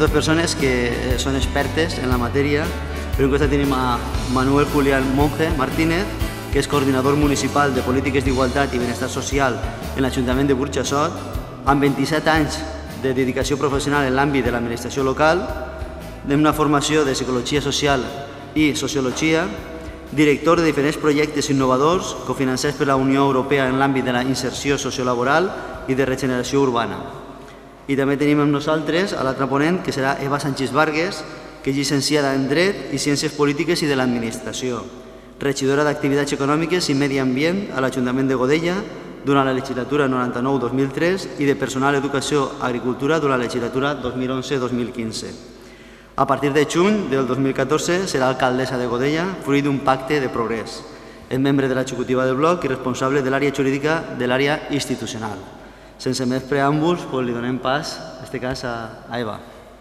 dos persones que són expertes en la matèria. Per un costat tenim a Manuel Julián Monge Martínez, que és coordinador municipal de polítiques d'igualtat i benestar social en l'Ajuntament de Burjassot, amb 27 anys de dedicació professional en l'àmbit de l'administració local, d'una formació de psicologia social i sociologia, director de diferents projectes innovadors cofinancats per la Unió Europea en l'àmbit de la inserció sociolaboral i de regeneració urbana. I també tenim amb nosaltres a l'altre ponent, que serà Eva Sánchez Vargas, que és llicenciada en Dret i Ciències Polítiques i de l'Administració, regidora d'Activitats Econòmiques i Medi Ambient a l'Ajuntament de Godella durant la legislatura 99-2003 i de Personal, Educació, Agricultura durant la legislatura 2011-2015. A partir de juny del 2014 serà alcaldessa de Godella, fruit d'un pacte de progrés. És membre de l'executiva del bloc i responsable de l'àrea jurídica de l'àrea institucional. Sense més preàmbuls, li donem pas, en aquest cas, a Eva.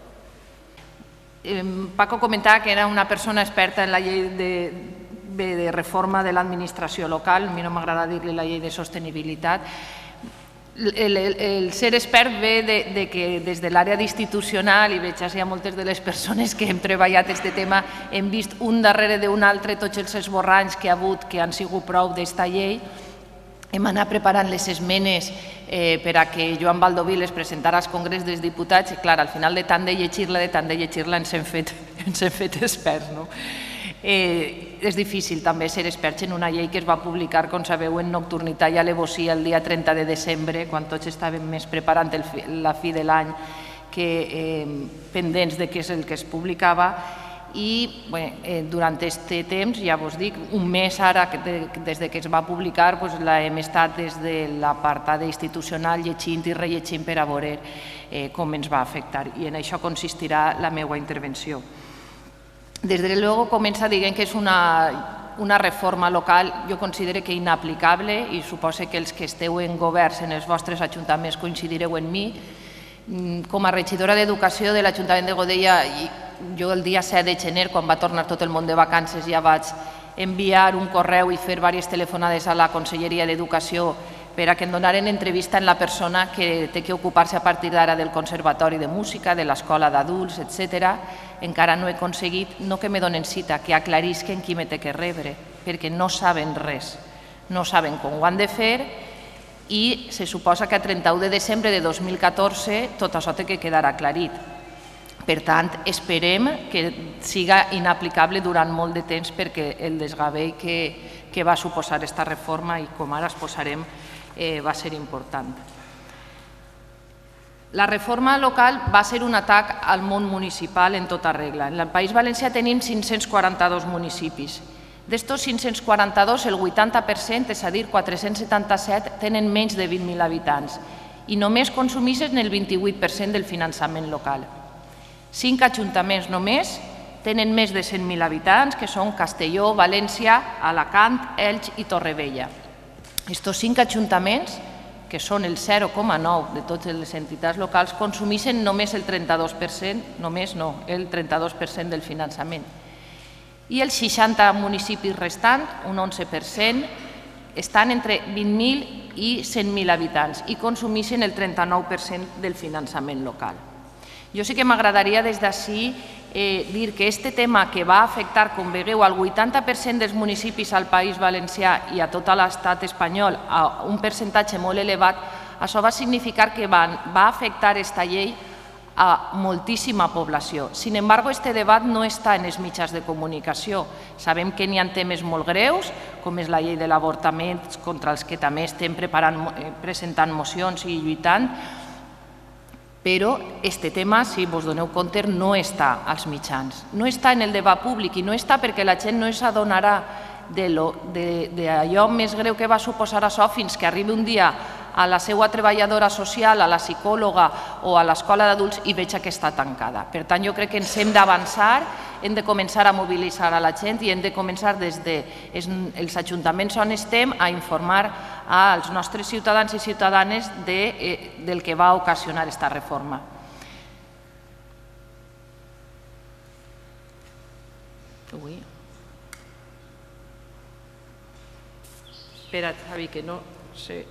Paco comentava que era una persona experta en la llei de reforma de l'administració local. A mi no m'agrada dir-li la llei de sostenibilitat. El ser expert ve de que des de l'àrea d'institucional, i veig així a moltes de les persones que hem treballat aquest tema, hem vist un darrere d'un altre tots els esborranys que ha hagut, que han sigut prou d'esta llei. Hem anat preparant les esmenes per a que Joan Baldoví les presentara al Congrés dels Diputats i, clar, al final de tant de llegir-la ens hem fet experts. És difícil també ser experts en una llei que es va publicar, com sabeu, en nocturnitat i alevosía el dia 30 de desembre, quan tots estàvem més preparant la fi de l'any que pendents de què és el que es publicava. I durant aquest temps, ja vos dic, un mes ara, des que es va publicar, hem estat des de l'apartat institucional llegint i rellegint per a veure com ens va afectar. I en això consistirà la meva intervenció. Desde luego comença dient que és una reforma local, jo considero que inaplicable, i suposo que els que esteu en governs en els vostres ajuntaments coincidireu en mi. Com a regidora d'Educació de l'Ajuntament de Godella, jo el dia 7 de gener, quan va tornar tot el món de vacances, ja vaig enviar un correu i fer diverses telefonades a la Conselleria d'Educació per a que em donaren entrevista en la persona que té que ocupar-se a partir d'ara del Conservatori de Música, de l'Escola d'Adults, etc. Encara no he aconseguit, no que me donen cita, que aclarisquen qui me té que rebre, perquè no saben res, no saben com ho han de fer i se suposa que a 31 de desembre de 2014 tot això té que quedar aclarit. Per tant, esperem que siga inaplicable durant molt de temps perquè el desgavell que va suposar aquesta reforma, i com ara exposarem, va ser important. La reforma local va ser un atac al món municipal en tota regla. En el País Valencià tenim 542 municipis. D'estos 542, el 80%, és a dir, 477, tenen menys de 20.000 habitants i només consumeixen el 28% del finançament local. 5 ajuntaments només tenen més de 100.000 habitants, que són Castelló, València, Alacant, Elx i Torrevella. Estos 5 ajuntaments, que són el 0,9% de totes les entitats locals, consumeixen només el 32%, només no, el 32% del finançament. I els 60 municipis restants, un 11%, estan entre 20.000 i 100.000 habitants i consumeixen el 39% del finançament local. Jo sí que m'agradaria des d'ací dir que aquest tema que va afectar, com veieu, al 80% dels municipis al País Valencià i a tot l'estat espanyol a un percentatge molt elevat, això va significar que va afectar aquesta llei a moltíssima població. Sin embargo, este debat no està en els mitjans de comunicació. Sabem que n'hi ha temes molt greus, com és la llei de l'avortament, contra els que també estem presentant mocions i lluitant, però aquest tema, si vos doneu compte, no està als mitjans, no està en el debat públic i no està perquè la gent no s'adonarà d'allò més greu que va suposar això fins que arribi un dia a la seva treballadora social, a la psicòloga o a l'escola d'adults i veig que està tancada. Per tant, jo crec que ens hem d'avançar, hem de començar a mobilitzar a la gent i hem de començar des dels ajuntaments on estem a informar als nostres ciutadans i ciutadanes del que va ocasionar aquesta reforma. Espera't, Javi, que no sé...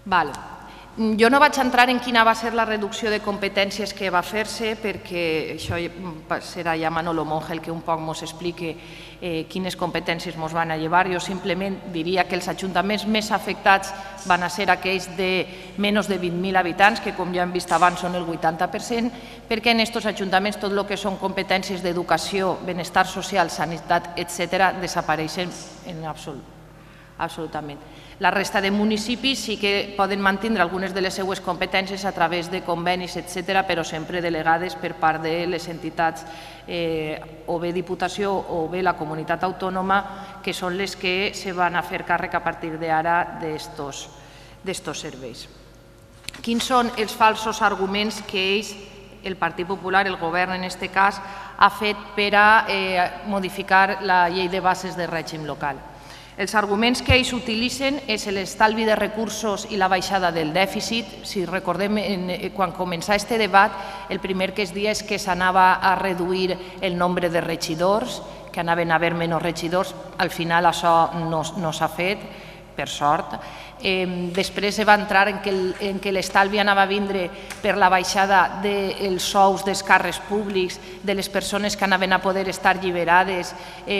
Jo no vaig entrar en quina va ser la reducció de competències que va fer-se, perquè això serà ja Manolo Monge el que un poc ens expliqui quines competències ens van a llevar. Jo simplement diria que els ajuntaments més afectats van a ser aquells de menys de 20.000 habitants, que com ja hem vist abans són el 80%, perquè en aquests ajuntaments tot el que són competències d'educació, benestar social, sanitat, etc., desapareixen en absolutament. La resta de municipis sí que poden mantenir algunes de les seues competències a través de convenis, etc., però sempre delegades per part de les entitats o bé Diputació o bé la comunitat autònoma, que són les que se van a fer càrrec a partir d'ara d'estos serveis. Quins són els falsos arguments que ells, el Partit Popular, el govern en aquest cas, ha fet per a modificar la llei de bases de règim local? Els arguments que ells utilitzen és l'estalvi de recursos i la baixada del dèficit. Si recordem, quan començà aquest debat, el primer que es dia és que s'anava a reduir el nombre de regidors, que anaven a haver menys regidors. Al final això no s'ha fet, per sort. Després se va entrar en que l'estalvi anava a vindre per la baixada dels sous dels càrrecs públics, de les persones que anaven a poder estar alliberades,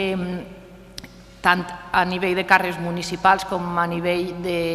tant a nivell de càrrecs municipals com a nivell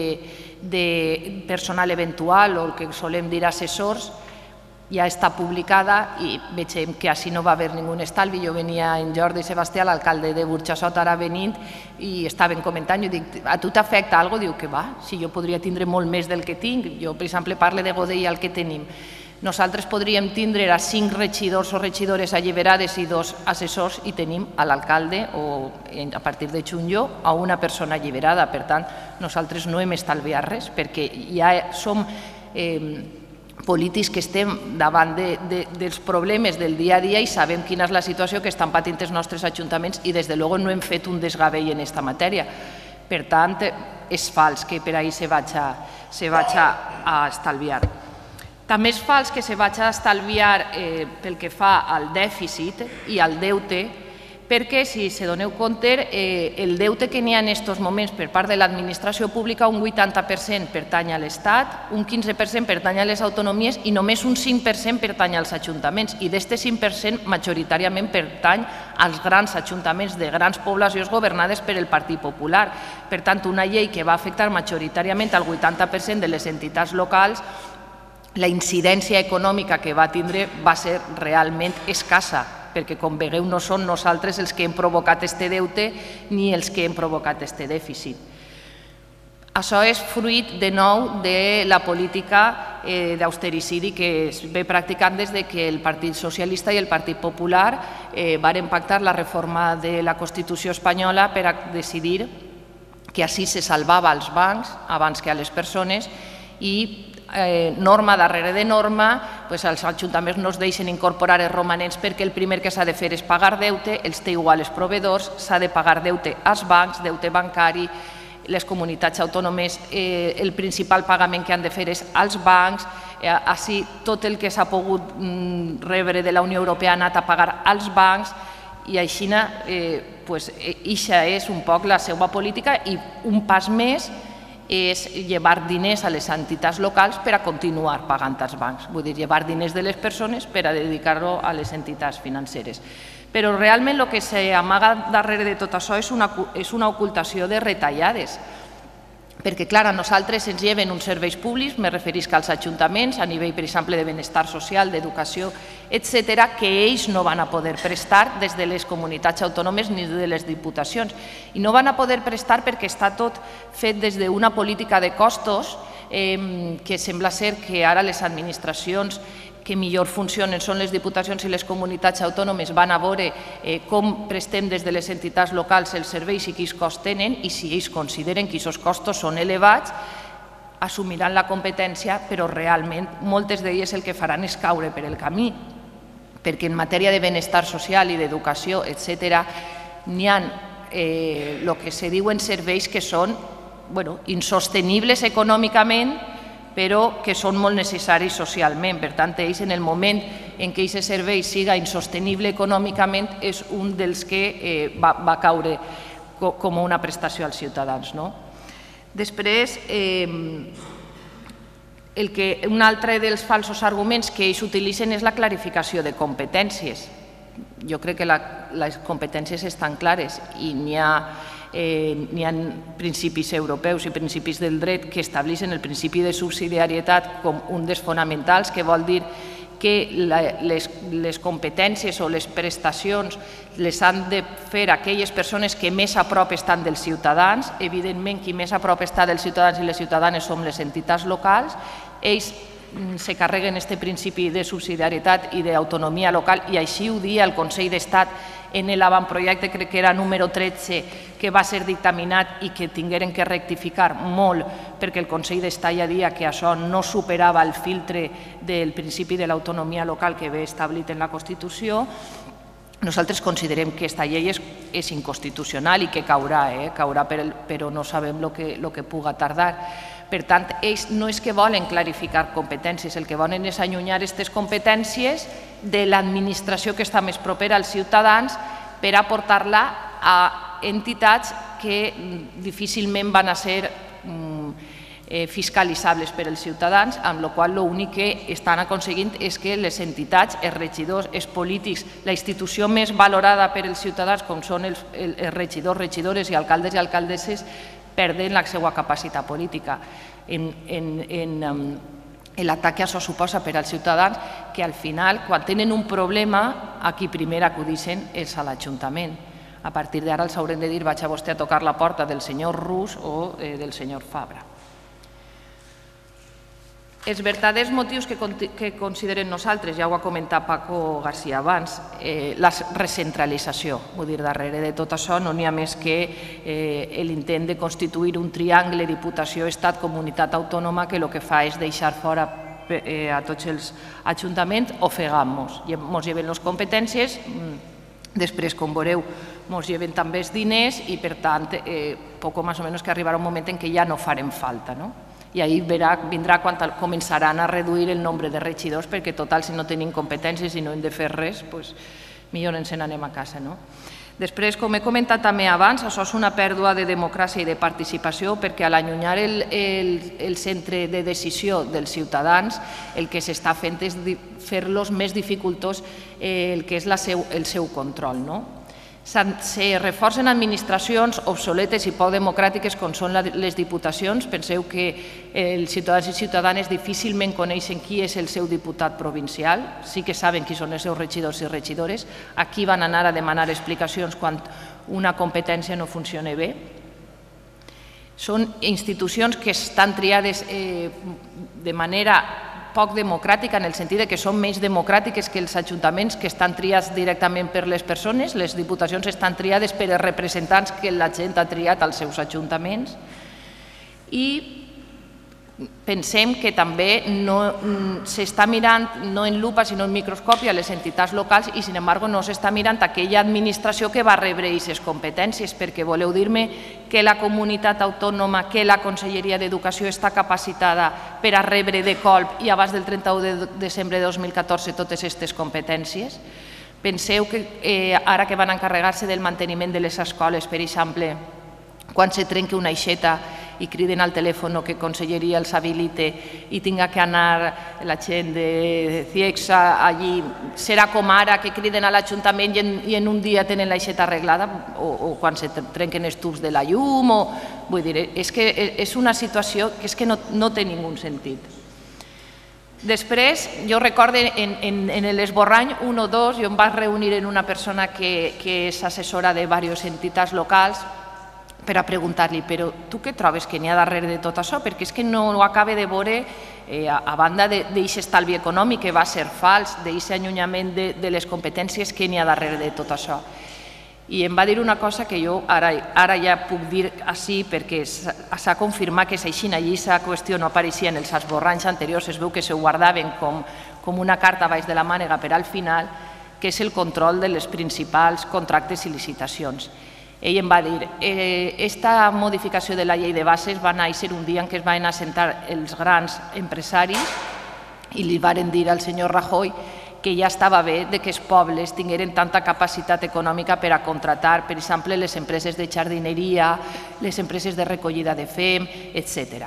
de personal eventual o el que solem dir assessors. Ja està publicada i veiem que així no va haver ningú estalvi. Jo venia en Jordi Sebastià, l'alcalde de Burxassot, ara venint, i estaven comentant, jo dic, a tu t'afecta alguna cosa? Diu que va, si jo podria tindre molt més del que tinc. Jo, per exemple, parlo de Godella, el que tenim. Nosaltres podríem tindre a 5 regidors o regidores alliberades i 2 assessors i tenim a l'alcalde o a partir de juny a una persona alliberada. Per tant, nosaltres no hem estalviat res perquè ja som polítics que estem davant dels problemes del dia a dia i sabem quina és la situació que estan patint els nostres ajuntaments i des de luego no hem fet un desgavell en aquesta matèria. Per tant, és fals que per ahir se vaig a estalviar. També és fals que se vagi a estalviar pel que fa al dèficit i al deute, perquè, si se doneu compte, el deute que n'hi ha en aquests moments per part de l'administració pública, un 80% pertany a l'Estat, un 15% pertany a les autonomies i només un 5% pertany als ajuntaments. I d'aquest 5% majoritàriament pertany als grans ajuntaments de grans poblacions governades per el Partit Popular. Per tant, una llei que va afectar majoritàriament al 80% de les entitats locals, la incidència econòmica que va tindre va ser realment escassa, perquè com veieu no som nosaltres els que hem provocat aquest deute ni els que hem provocat aquest dèficit. Això és fruit de nou de la política d'austericidi que es ve practicant des que el Partit Socialista i el Partit Popular varen pactar la reforma de la Constitució espanyola per a decidir que així se salvava als bancs abans que a les persones i norma darrere de norma, els ajuntaments no es deixen incorporar els romanents perquè el primer que s'ha de fer és pagar deute, els té igual els proveïdors, s'ha de pagar deute als bancs, deute bancari, les comunitats autònomes, el principal pagament que han de fer és als bancs, així tot el que s'ha pogut rebre de la Unió Europea ha anat a pagar als bancs i així eixa és un poc la seva política i un pas més és llevar diners a les entitats locals per a continuar pagant als bancs. Vull dir, llevar diners de les persones per a dedicar-lo a les entitats financeres. Però realment el que s'amaga darrere de tot això és una ocultació de retallades. Perquè, clar, a nosaltres ens lleven uns serveis públics, me referisc als ajuntaments, a nivell, per exemple, de benestar social, d'educació, etc., que ells no van a poder prestar des de les comunitats autònomes ni de les diputacions. I no van a poder prestar perquè està tot fet des d'una política de costos que sembla ser que ara les administracions que millor funcionen són les diputacions i les comunitats autònomes, van a veure com prestem des de les entitats locals els serveis i quins costs tenen i si ells consideren que aquests costos són elevats, assumiran la competència, però realment moltes d'elles el que faran és caure per el camí, perquè en matèria de benestar social i d'educació, etc., n'hi ha el que se diuen serveis que són insostenibles econòmicament, però que són molt necessaris socialment. Per tant, ells, en el moment en què aquest servei siga insostenible econòmicament, és un dels que va caure com una prestació als ciutadans. Després, un altre dels falsos arguments que ells utilitzen és la clarificació de competències. Jo crec que les competències estan clares i n'hi ha principis europeus i principis del dret que estableixen el principi de subsidiarietat com un dels fonamentals, que vol dir que les competències o les prestacions les han de fer aquelles persones que més a prop estan dels ciutadans. Evidentment, qui més a prop està dels ciutadans i les ciutadanes som les entitats locals. Ells se carreguen aquest principi de subsidiarietat i d'autonomia local, i així ho dia el Consell d'Estat en l'avantprojecte, crec que era número 13, que va ser dictaminat i que tingueren que rectificar molt perquè el Consell d'Estat ja dia que això no superava el filtre del principi de l'autonomia local que ve establit en la Constitució. Nosaltres considerem que aquesta llei és inconstitucional i que caurà, però no sabem el que puga tardar. Per tant, ells no és que volen clarificar competències, el que volen és allunyar aquestes competències de l'administració que està més propera als ciutadans per aportar-la a entitats que difícilment van a ser fiscalitzables per als ciutadans, amb la qual l'únic que estan aconseguint és que les entitats, els regidors, els polítics, la institució més valorada per als ciutadans, com són els regidors, regidores i alcaldes i alcaldesses, perden la seva capacitat política en l'atac que això suposa per als ciutadans, que al final, quan tenen un problema, a qui primer acudixen és a l'Ajuntament. A partir d'ara els haurem de dir vaig a vostè a tocar la porta del senyor Rus o del senyor Fabra. Els verdaders motius que considerem nosaltres, ja ho ha comentat Paco García abans, la recentralització. Vull dir, darrere de tot això no n'hi ha més que l'intent de constituir un triangle Diputació-Estat-Comunitat Autònoma que el que fa és deixar fora a tots els ajuntaments, ofegant-nos. Ens lleven les competències, després, com veureu, ens lleven també els diners i, per tant, poc o més o menys que arribarà un moment en què ja no farem falta, no? I ahir vindrà quan començaran a reduir el nombre de regidors, perquè total, si no tenim competències i no hem de fer res, millor ens n'anem a casa. Després, com he comentat també abans, això és una pèrdua de democràcia i de participació, perquè a l'allunyar el centre de decisió dels ciutadans, el que s'està fent és fer-los més dificultós el que és el seu control. Se reforcen administracions obsoletes i poc democràtiques com són les diputacions. Penseu que els ciutadans i ciutadanes difícilment coneixen qui és el seu diputat provincial, sí que saben qui són els seus regidors i regidores, a qui van anar a demanar explicacions quan una competència no funciona bé. Són institucions que estan triades de manera poc democràtica, en el sentit que són menys democràtiques que els ajuntaments, que estan triats directament per les persones. Les diputacions estan triades per els representants que la gent ha triat als seus ajuntaments. I pensem que també s'està mirant, no en lupa sinó en microscopi, a les entitats locals i, sin embargo, no s'està mirant aquella administració que va rebre aquestes competències, perquè voleu dir-me que la comunitat autònoma, que la Conselleria d'Educació està capacitada per a rebre de colp i abans del 31 de desembre de 2014 totes aquestes competències? Penseu que ara que van encarregar-se del manteniment de les escoles, per exemple, quan se trenqui una aixeta i criden al telèfon que Conselleria els habilite i tinga que anar la gent de CIEXA allí, serà com ara que criden a l'Ajuntament i en un dia tenen l'aixeta arreglada, o quan se trenquen els tubs de la llum, vull dir, és que és una situació que és que no té ningú sentit. Després, jo recordo en l'esborrany 1 o 2, jo em vaig reunir amb una persona que és assessora de diverses entitats locals per a preguntar-li, però tu què trobes que n'hi ha darrere de tot això? Perquè és que no ho acaba de veure, a banda d'aquest estalvi econòmic que va ser fals, d'aquest allunyament de les competències, que n'hi ha darrere de tot això. I em va dir una cosa que jo ara ja puc dir així perquè s'ha confirmat que és així, allí aquesta qüestió no apareixia en els esborranys anteriors, es veu que se guardaven com una carta baix de la mànega per al final, que és el control de les principals contractes i licitacions. Ell em va dir, aquesta modificació de la llei de bases va néixer un dia en què es van assentar els grans empresaris i li varen dir al senyor Rajoy que ja estava bé que els pobles tingueren tanta capacitat econòmica per a contratar, per exemple, les empreses de jardineria, les empreses de recollida de fem, etc.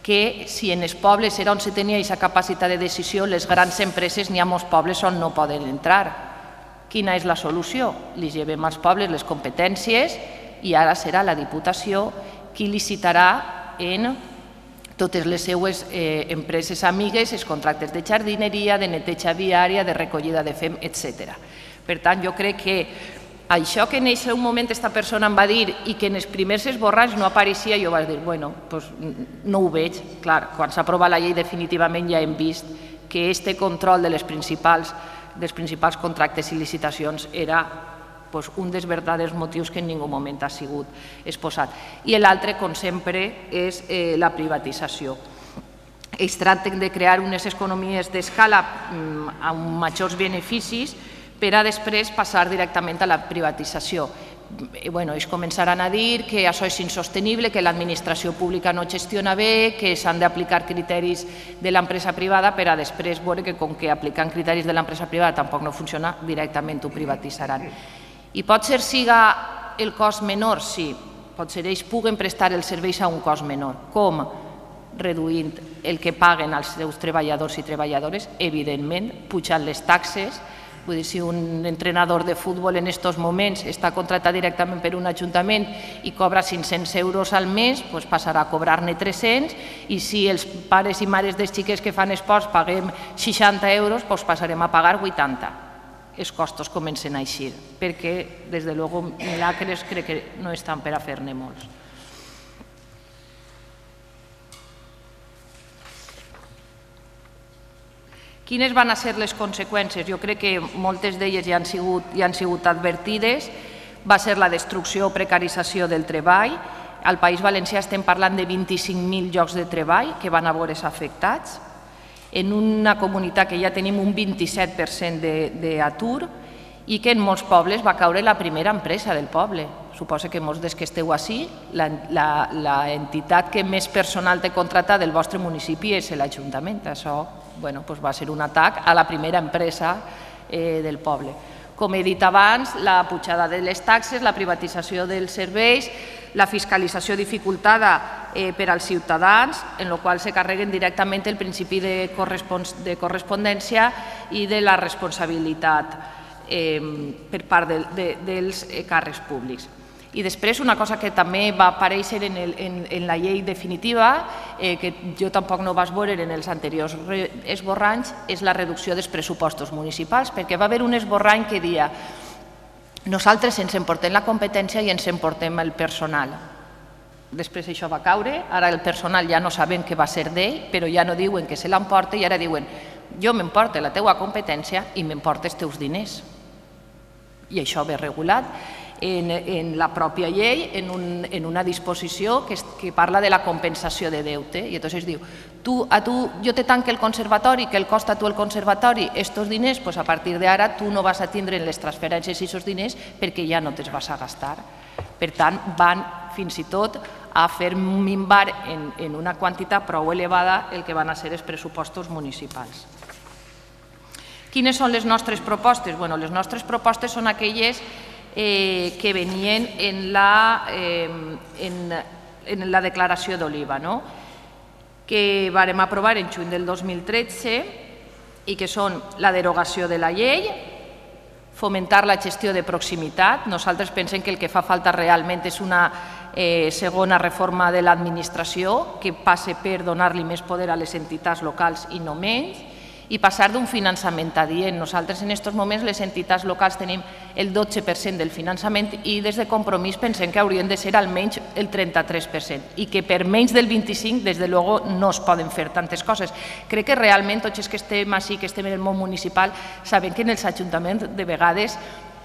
que si en els pobles era on se tenia aquesta capacitat de decisió, les grans empreses n'hi ha molts pobles on no poden entrar. Quina és la solució? Li llevem als pobles les competències i ara serà la Diputació qui licitarà en totes les seues empreses amigues els contractes de jardineria, de neteja viària, de recollida de fem, etc. Per tant, jo crec que això que en aquest moment aquesta persona em va dir i que en els primers esborranys no apareixia, jo vaig dir, bueno, doncs no ho veig. Clar, quan s'aprova la llei definitivament ja hem vist que aquest control dels principals contractes i licitacions era un dels verdaders motius que en ningú moment ha sigut exposat. I l'altre, com sempre, és la privatització. Es tracta de crear unes economies d'escala amb majors beneficis per a després passar directament a la privatització. Ells començaran a dir que això és insostenible, que l'administració pública no gestiona bé, que s'han d'aplicar criteris de l'empresa privada per a després veure que com que aplicant criteris de l'empresa privada tampoc no funciona, directament ho privatitzaran. I potser siga el cost menor, sí, potser ells puguen prestar els serveis a un cost menor. Com? Reduint el que paguen els seus treballadors i treballadores, evidentment, pujant les taxes. Vull dir, si un entrenador de futbol en aquests moments està contractat directament per un ajuntament i cobra 500 euros al mes, doncs passarà a cobrar-ne 300, i si els pares i mares dels xiquets que fan esports paguem 60 euros, doncs passarem a pagar 80. Els costos comencen a eixir, perquè, des de luego, milagres crec que no estan per a fer-ne molts. Quines van ser les conseqüències? Jo crec que moltes d'elles ja han sigut advertides. Va ser la destrucció o precarització del treball. Al País Valencià estem parlant de 25.000 llocs de treball que van a veure's afectats. En una comunitat que ja tenim un 27% d'atur i que en molts pobles va caure la primera empresa del poble. Suposo que molts dels que esteu així, l'entitat que més personal té contractat del vostre municipi és l'Ajuntament. Això va ser un atac a la primera empresa del poble. Com he dit abans, la pujada de les taxes, la privatització dels serveis, la fiscalització dificultada per als ciutadans, en la qual se carreguen directament el principi de correspondència i de la responsabilitat per part dels càrrecs públics. I després una cosa que també va aparèixer en la llei definitiva, que jo tampoc no vaig veure en els anteriors esborranys, és la reducció dels pressupostos municipals, perquè va haver un esborrany que deia nosaltres ens emportem la competència i ens emportem el personal. Després això va caure, ara el personal ja no sabem què va ser d'ell, però ja no diuen que se l'emporta i ara diuen jo m'emporto la teua competència i m'emporto els teus diners. I això ve regulat en la pròpia llei, en una disposició que parla de la compensació de deute. I llavors diu, jo te tanque el conservatori, que el costa a tu el conservatori estos diners, doncs a partir d'ara tu no vas a tindre en les transferències aquests diners perquè ja no te'ls vas a gastar. Per tant, van fins i tot a fer minvar en una quantitat prou elevada el que van a ser els pressupostos municipals. Quines són les nostres propostes? Les nostres propostes són aquelles que venien en la declaració d'Oliva, que vàrem aprovar en juny del 2013 i que són la derogació de la llei, fomentar la gestió de proximitat. Nosaltres pensem que el que fa falta realment és una segona reforma de l'administració que passe per donar-li més poder a les entitats locals i no menys, i passar d'un finançament adient. Nosaltres en aquests moments les entitats locals tenim el 12% del finançament i des de Compromís pensem que haurien de ser almenys el 33% i que per menys del 25% des de luego no es poden fer tantes coses. Crec que realment tots els que estem així, que estem en el món municipal, sabem que en els ajuntaments de vegades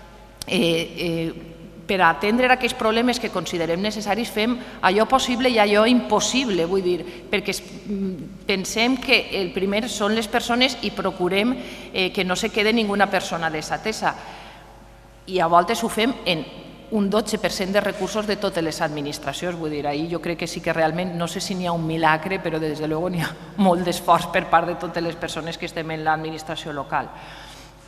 per atendre aquells problemes que considerem necessaris fem allò possible i allò impossible, vull dir, perquè pensem que el primer són les persones i procurem que no se quede ninguna persona desatesa. I a voltes ho fem en un 12% de recursos de totes les administracions, vull dir, ahir jo crec que sí que realment, no sé si n'hi ha un milagre, però des de luego n'hi ha molt d'esforç per part de totes les persones que estem en l'administració local.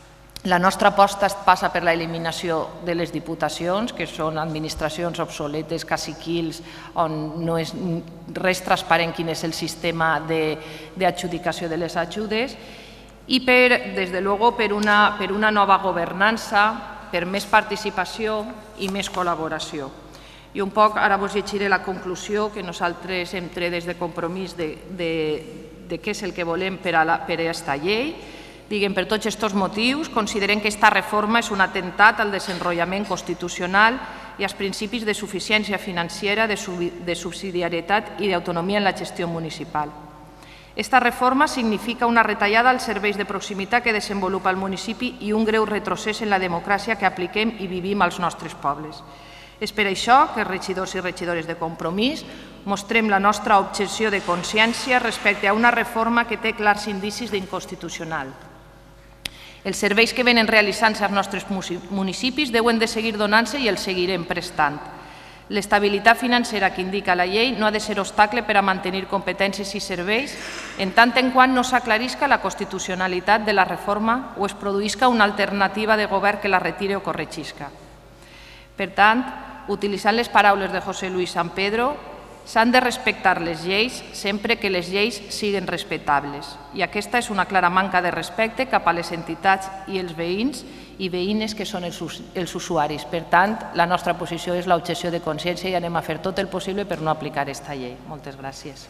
La nostra aposta passa per l'eliminació de les diputacions, que són administracions obsoletes, caciquils, on no és res transparent quin és el sistema d'adjudicació de les ajudes, i des de luego per una nova governança, per més participació i més col·laboració. I un poc, ara vos llegiré la conclusió que nosaltres hem tret des de Compromís de què és el que volem per a aquesta llei. Diguem, per tots aquests motius, considerem que aquesta reforma és un atemptat al desenvolupament constitucional i als principis de suficiència financera, de subsidiarietat i d'autonomia en la gestió municipal. Esta reforma significa una retallada als serveis de proximitat que desenvolupa el municipi i un greu retrocés en la democràcia que apliquem i vivim als nostres pobles. És per això que, regidors i regidores de Compromís, mostrem la nostra objecció de consciència respecte a una reforma que té clars indicis d'inconstitucional. Els serveis que venen realitzant-se als nostres municipis deuen de seguir donant-se i els seguirem prestant. L'estabilitat financera que indica la llei no ha de ser obstacle per a mantenir competències i serveis en tant en quant no s'aclarisca la constitucionalitat de la reforma o es produïsca una alternativa de govern que la retire o corregisca. Per tant, utilitzant les paraules de José Luis San Pedro, s'han de respectar les lleis sempre que les lleis siguin respectables. I aquesta és una clara manca de respecte cap a les entitats i els veïns i veïnes que són els usuaris. Per tant, la nostra posició és l'objecció de consciència i anem a fer tot el possible per no aplicar aquesta llei. Moltes gràcies.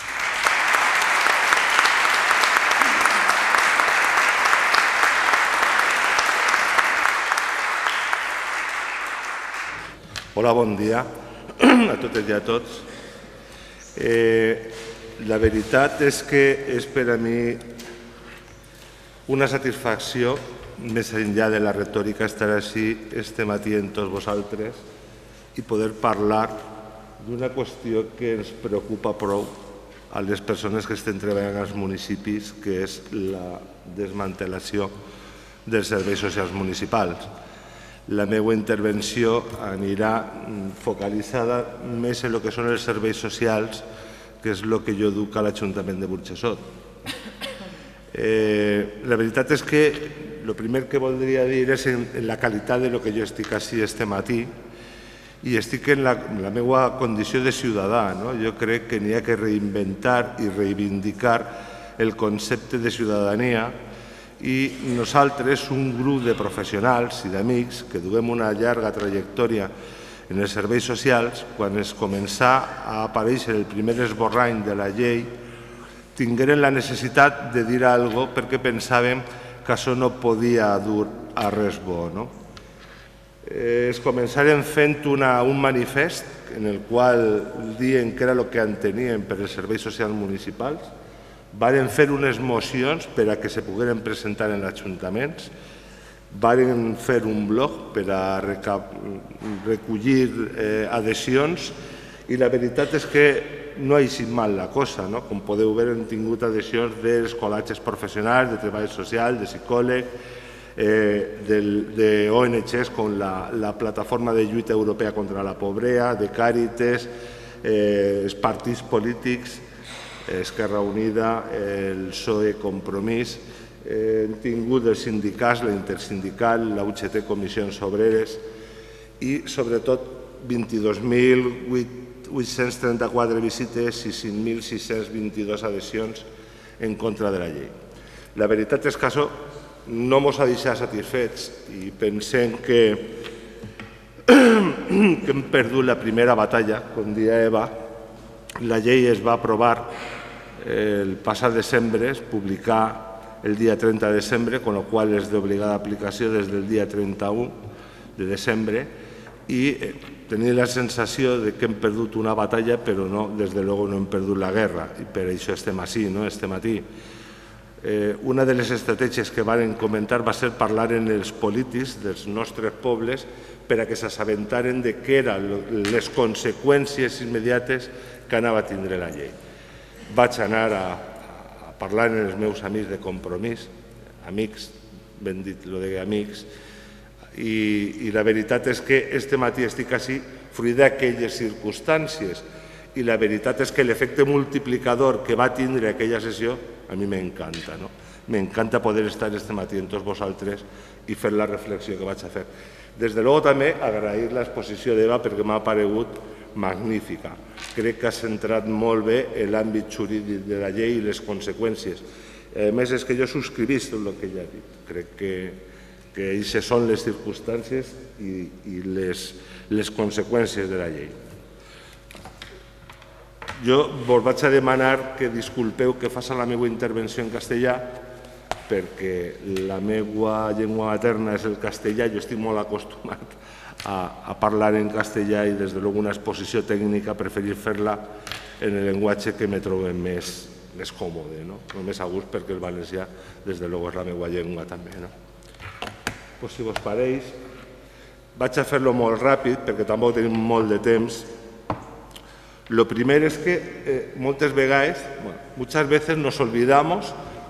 Hola, bon dia a totes i a tots. La veritat és que és per a mi una satisfacció, més enllà de la retòrica, estar així este matí amb tots vosaltres i poder parlar d'una qüestió que ens preocupa prou a les persones que estem treballant als municipis, que és la desmantelació dels serveis socials municipals. La meva intervenció anirà focalitzada més en el que són els serveis socials, que és el que jo duc a l'Ajuntament de Burjassot. La veritat és que el primer que voldria dir és en la qualitat del que jo estic així este matí i estic en la meva condició de ciutadà. Jo crec que n'hi ha que reinventar i reivindicar el concepte de ciutadania i nosaltres, un grup de professionals i d'amics que duem una llarga trajectòria en els serveis socials, quan es començà a aparèixer el primer esborrany de la llei, tingueren la necessitat de dir alguna cosa perquè pensàvem que això no podia dur a res bo. Es començaren fent un manifest en el qual dient què era el que enteníem per als serveis socials municipals. Varen fer unes mocions per a que se pogueren presentar en ajuntaments, varen fer un blog per a recollir adhesions i la veritat és que no ha eixit mal la cosa. Com podeu veure, hem tingut adhesions dels col·legis professionals, de treball social, de psicòleg, d'ONGs com la Plataforma de Lluita Europea contra la Pobresa, de Càritas, els partits polítics, Esquerra Unida, el PSOE, Compromís, hem tingut els sindicats, la Intersindical, la UGT, Comissions Obreres i, sobretot, 22.834 visites i 5.622 adhesions en contra de la llei. La veritat és que això no ens ha deixat satisfets i pensem que hem perdut la primera batalla, com dia Eva. La llei es va aprovar el passat desembre, es publicà el dia 30 de desembre, amb la qual és d'obligada aplicació des del dia 31 de desembre, i tenim la sensació que hem perdut una batalla, però no, des de luego no hem perdut la guerra, i per això estem així, este matí. Una de les estratègies que varen comentar va ser parlar amb els polítics dels nostres pobles per a que s'assabentaren de què eren les conseqüències immediates que anava a tindre la llei. Vaig anar a parlar amb els meus amics de Compromís, amics, ben dit, lo de amics, i la veritat és que este matí estic així fruit d'aquelles circumstàncies i la veritat és que l'efecte multiplicador que va tindre aquella sessió a mi m'encanta. m'encanta poder estar este matí amb tots vosaltres i fer la reflexió que vaig a fer. Des de luego també agrair l'exposició d'Eva perquè m'ha paregut magnífica. Crec que ha centrat molt bé l'àmbit jurídic de la llei i les conseqüències. A més, és que jo subscrivís tot el que ella ha dit. Crec que aquestes són les circumstàncies i les conseqüències de la llei. Jo vos vaig a demanar que disculpeu que faci la meva intervenció en castellà perquè la meva llengua materna és el castellà, jo estic molt acostumat a parlar en castellà i des de luego una exposició tècnica preferir fer-la en el llenguatge que me trobo més còmode, més a gust perquè el valencià des de luego és la meva llengua també. Si vos pareix, vaig a fer-lo molt ràpid perquè tampoc tenim molt de temps. Lo primero es que muchas veces nos olvidamos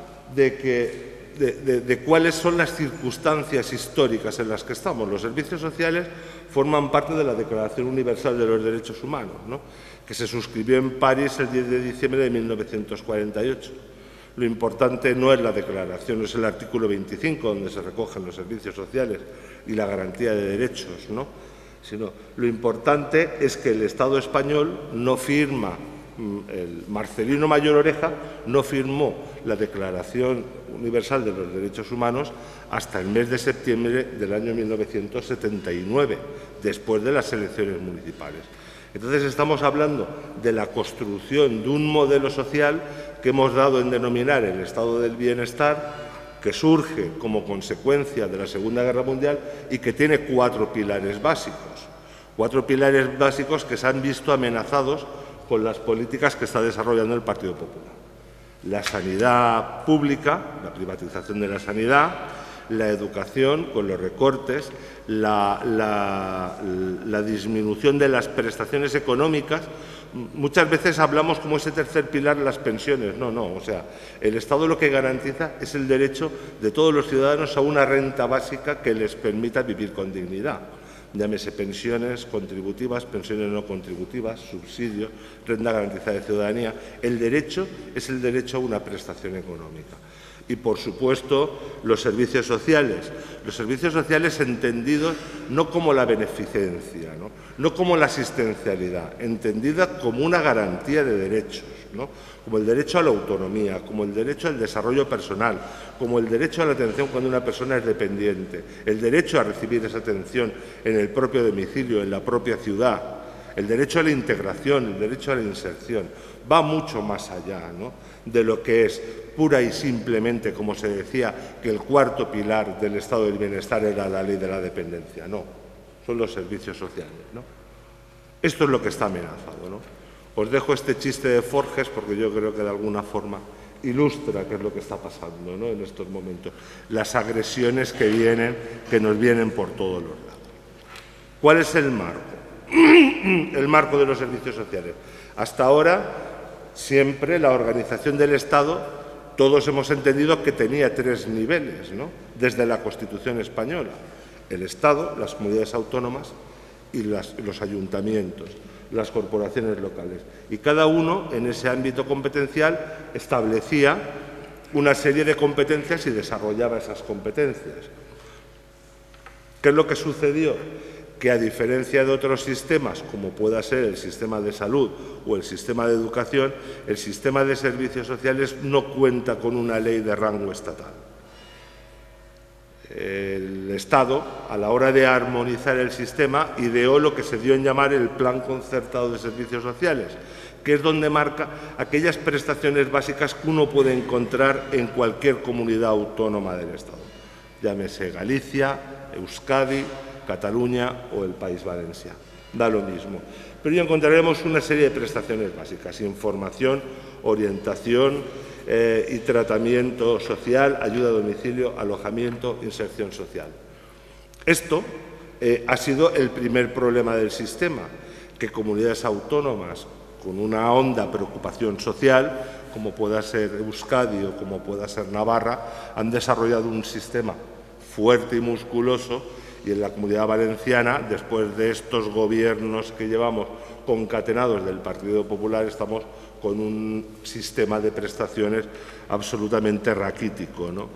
de cuáles son las circunstancias históricas en las que estamos. Los servicios sociales forman parte de la Declaración Universal de los Derechos Humanos, que se suscribió en París el 10 de diciembre de 1948. Lo importante no es la declaración, es el artículo 25, donde se recogen los servicios sociales y la garantía de derechos, sino lo importante es que el Estado español no firma, el Marcelino Mayor Oreja no firmó la Declaración Universal de los Derechos Humanos hasta el mes de septiembre del año 1979, después de las elecciones municipales. Entonces estamos hablando de la construcción de un modelo social que hemos dado en denominar el estado del bienestar, que surge como consecuencia de la Segunda Guerra Mundial y que tiene 4 pilares básicos. 4 pilares básicos que se han visto amenazados con las políticas que está desarrollando el Partido Popular. La sanidad pública, la privatización de la sanidad, la educación con los recortes, la disminución de las prestaciones económicas. Muchas veces hablamos como ese tercer pilar las pensiones. No, o sea, el Estado lo que garantiza es el derecho de todos los ciudadanos a una renta básica que les permita vivir con dignidad. Llámese pensiones contributivas, pensiones no contributivas, subsidios, renta garantizada de ciudadanía. El derecho es el derecho a una prestación económica. Y, por supuesto, los servicios sociales. Los servicios sociales entendidos no como la beneficencia, no como la asistencialidad, entendida como una garantía de derechos, como el derecho a la autonomía, como el derecho al desarrollo personal, como el derecho a la atención cuando una persona es dependiente, el derecho a recibir esa atención en el propio domicilio, en la propia ciudad, el derecho a la integración, el derecho a la inserción. Va mucho más allá de lo que es pura y simplemente, como se decía, que el 4º pilar del estado del bienestar era la ley de la dependencia. No, son los servicios sociales. Esto es lo que está amenazado. Os dejo este chiste de Forges porque yo creo que de alguna forma ilustra qué es lo que está pasando en estos momentos. Las agresiones que nos vienen por todos los lados. ¿Cuál es el marco? El marco de los servicios sociales. Hasta ahora, siempre la organización del Estado, todos hemos entendido que tenía 3 niveles, desde la Constitución española. El Estado, las comunidades autónomas y los ayuntamientos, las corporaciones locales. Y cada uno, en ese ámbito competencial, establecía una serie de competencias y desarrollaba esas competencias. ¿Qué es lo que sucedió? Que a diferencia de otros sistemas, como pueda ser el sistema de salud o el sistema de educación, el sistema de servicios sociales no cuenta con una ley de rango estatal. El Estado, a la hora de armonizar el sistema, ideó lo que se dio en llamar el Plan Concertado de Servicios Sociales, que es donde marca aquellas prestaciones básicas que uno puede encontrar en cualquier comunidad autónoma del Estado. Llámese Galicia, Euskadi, Cataluña o el País Valencià. Da lo mismo. Pero ya encontraremos una serie de prestaciones básicas: información, orientación y tratamiento social, ayuda a domicilio, alojamiento, inserción social. Esto ha sido el primer problema del sistema, que comunidades autónomas con una honda preocupación social, como pueda ser Euskadi o como pueda ser Navarra, han desarrollado un sistema fuerte y musculoso. Y en la Comunidad Valenciana, después de estos gobiernos que llevamos concatenados del Partido Popular, estamos con un sistema de prestaciones absolutamente raquítico, ¿no?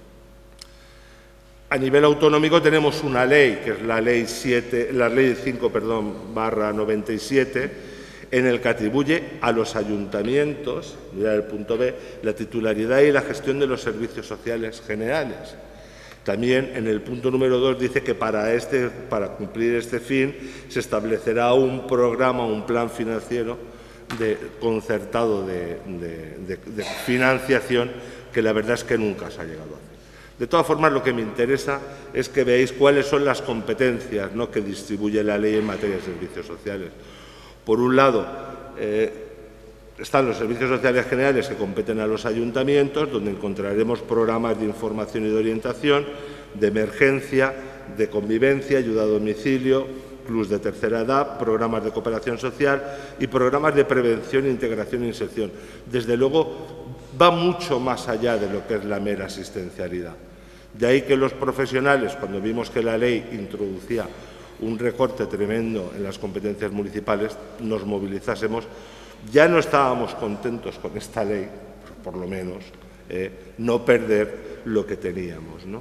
A nivel autonómico tenemos una ley, que es la ley 5/97, en el que atribuye a los ayuntamientos, mira el punto B, la titularidad y la gestión de los servicios sociales generales. También en el punto número 2 dice que para cumplir este fin se establecerá un programa, un plan financiero concertado de financiación, que la verdad es que nunca se ha llegado a hacer. De todas formas, lo que me interesa es que veáis cuáles son las competencias, ¿no?, que distribuye la ley en materia de servicios sociales. Por un lado, están los servicios sociales generales que competen a los ayuntamientos, donde encontraremos programas de información y de orientación, de emergencia, de convivencia, ayuda a domicilio, clubs de tercera edad, programas de cooperación social y programas de prevención, integración e inserción. Desde luego, va mucho más allá de lo que es la mera asistencialidad. De ahí que los profesionales, cuando vimos que la ley introducía un recorte tremendo en las competencias municipales, nos movilizásemos. Ya no estábamos contentos con esta ley, por lo menos, no perder lo que teníamos, ¿no?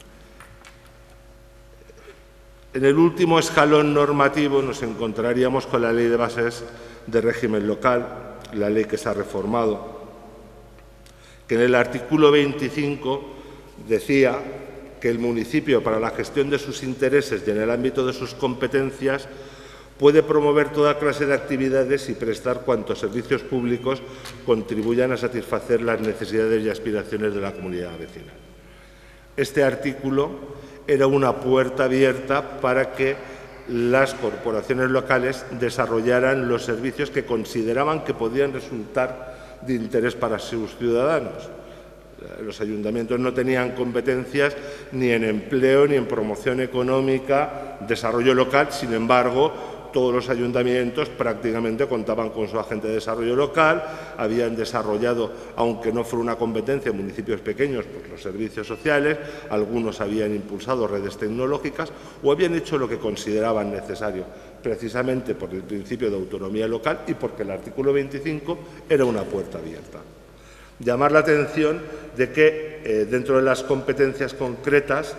En el último escalón normativo nos encontraríamos con la Ley de Bases de Régimen Local, la ley que se ha reformado, que en el artículo 25 decía que el municipio, para la gestión de sus intereses y en el ámbito de sus competencias, puede promover toda clase de actividades y prestar cuantos servicios públicos contribuyan a satisfacer las necesidades y aspiraciones de la comunidad vecina. Este artículo era una puerta abierta para que las corporaciones locales desarrollaran los servicios que consideraban que podían resultar de interés para sus ciudadanos. Los ayuntamientos no tenían competencias ni en empleo, ni en promoción económica, desarrollo local. Sin embargo, todos los ayuntamientos prácticamente contaban con su agente de desarrollo local, habían desarrollado, aunque no fuera una competencia en municipios pequeños, pues los servicios sociales, algunos habían impulsado redes tecnológicas o habían hecho lo que consideraban necesario, precisamente por el principio de autonomía local y porque el artículo 25 era una puerta abierta. Llamar la atención de que dentro de las competencias concretas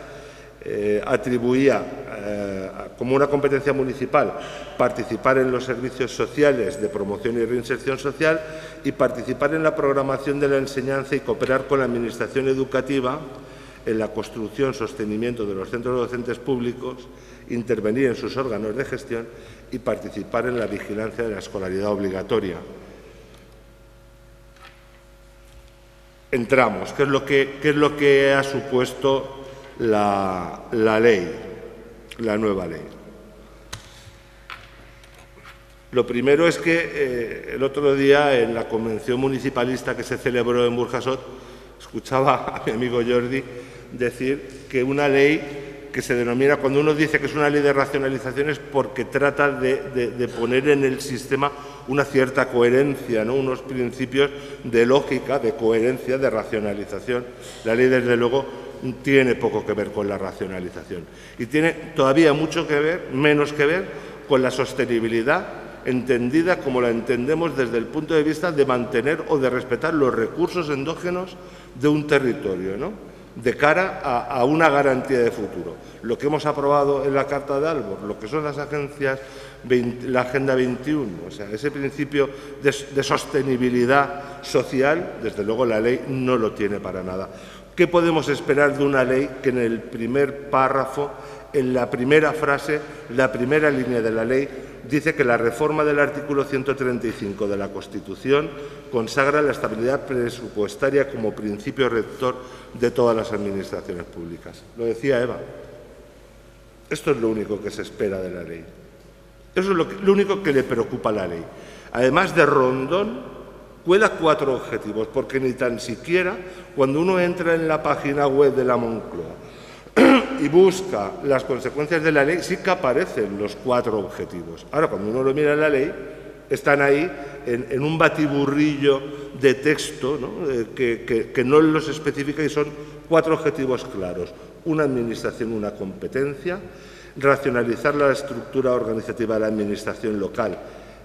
atribuía como una competencia municipal participar en los servicios sociales de promoción y reinserción social y participar en la programación de la enseñanza y cooperar con la Administración educativa en la construcción, sostenimiento de los centros docentes públicos, intervenir en sus órganos de gestión y participar en la vigilancia de la escolaridad obligatoria. Entramos. ¿Qué es lo que ha supuesto la ley, la nueva ley? Lo primero es que el otro día en la convención municipalista que se celebró en Burjasot escuchaba a mi amigo Jordi decir que una ley que se denomina, cuando uno dice que es una ley de racionalización, es porque trata de poner en el sistema una cierta coherencia, ¿no?, unos principios de lógica, de coherencia, de racionalización. La ley, desde luego, tiene poco que ver con la racionalización y tiene todavía mucho que ver, menos que ver, con la sostenibilidad, entendida como la entendemos desde el punto de vista de mantener o de respetar los recursos endógenos de un territorio, ¿no?, de cara a una garantía de futuro. Lo que hemos aprobado en la Carta de Aalborg, lo que son las agencias, la Agenda 21, o sea, ese principio de sostenibilidad social, desde luego la ley no lo tiene para nada. ¿Qué podemos esperar de una ley que en el primer párrafo, en la primera frase, la primera línea de la ley, dice que la reforma del artículo 135 de la Constitución consagra la estabilidad presupuestaria como principio rector de todas las administraciones públicas? Lo decía Eva. Esto es lo único que se espera de la ley. Eso es lo único que le preocupa a la ley. Además de rondón, cuela 4 objetivos, porque ni tan siquiera cuando uno entra en la página web de la Moncloa y busca las consecuencias de la ley, sí que aparecen los 4 objetivos. Ahora, cuando uno lo mira en la ley, están ahí en un batiburrillo de texto, ¿no?, que no los especifica, y son 4 objetivos claros. Una administración, una competencia, racionalizar la estructura organizativa de la administración local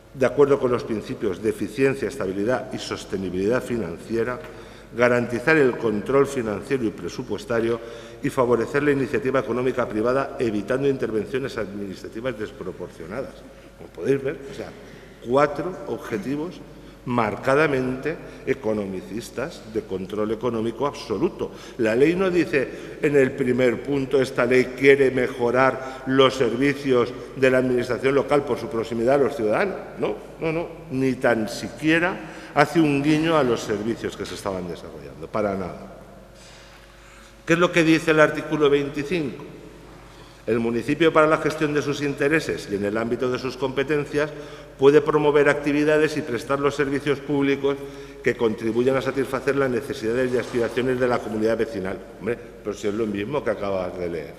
de acuerdo con los principios de eficiencia, estabilidad y sostenibilidad financiera, garantizar el control financiero y presupuestario y favorecer la iniciativa económica privada, evitando intervenciones administrativas desproporcionadas. Como podéis ver, o sea, 4 objetivos marcadamente economicistas de control económico absoluto. La ley no dice en el primer punto esta ley quiere mejorar los servicios de la administración local por su proximidad a los ciudadanos. No, ni tan siquiera hace un guiño a los servicios que se estaban desarrollando, para nada. ¿Qué es lo que dice el artículo 25? El municipio, para la gestión de sus intereses y en el ámbito de sus competencias, puede promover actividades y prestar los servicios públicos que contribuyan a satisfacer las necesidades y aspiraciones de la comunidad vecinal. Hombre, pero si es lo mismo que acabas de leer,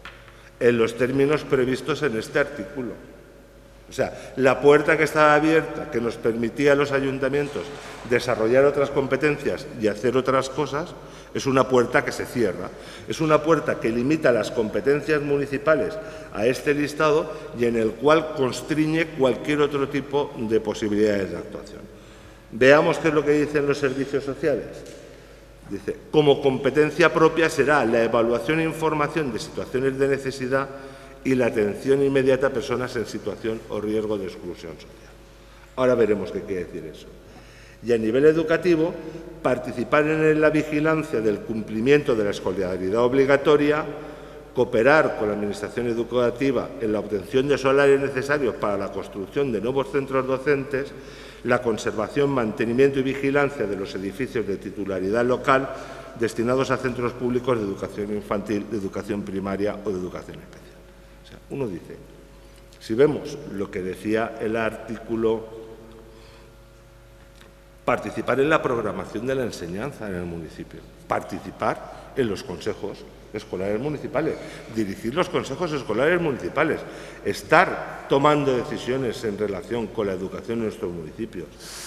en los términos previstos en este artículo. O sea, la puerta que estaba abierta, que nos permitía a los ayuntamientos desarrollar otras competencias y hacer otras cosas, es una puerta que se cierra. Es una puerta que limita las competencias municipales a este listado y en el cual constriñe cualquier otro tipo de posibilidades de actuación. Veamos qué es lo que dicen los servicios sociales. Dice, como competencia propia será la evaluación e información de situaciones de necesidad y la atención inmediata a personas en situación o riesgo de exclusión social. Ahora veremos qué quiere decir eso. Y a nivel educativo, participar en la vigilancia del cumplimiento de la escolaridad obligatoria, cooperar con la Administración educativa en la obtención de salarios necesarios para la construcción de nuevos centros docentes, la conservación, mantenimiento y vigilancia de los edificios de titularidad local destinados a centros públicos de educación infantil, de educación primaria o de educación especial. O sea, uno dice, si vemos lo que decía el artículo, participar en la programación de la enseñanza en el municipio, participar en los consejos escolares municipales, dirigir los consejos escolares municipales, estar tomando decisiones en relación con la educación en nuestros municipios.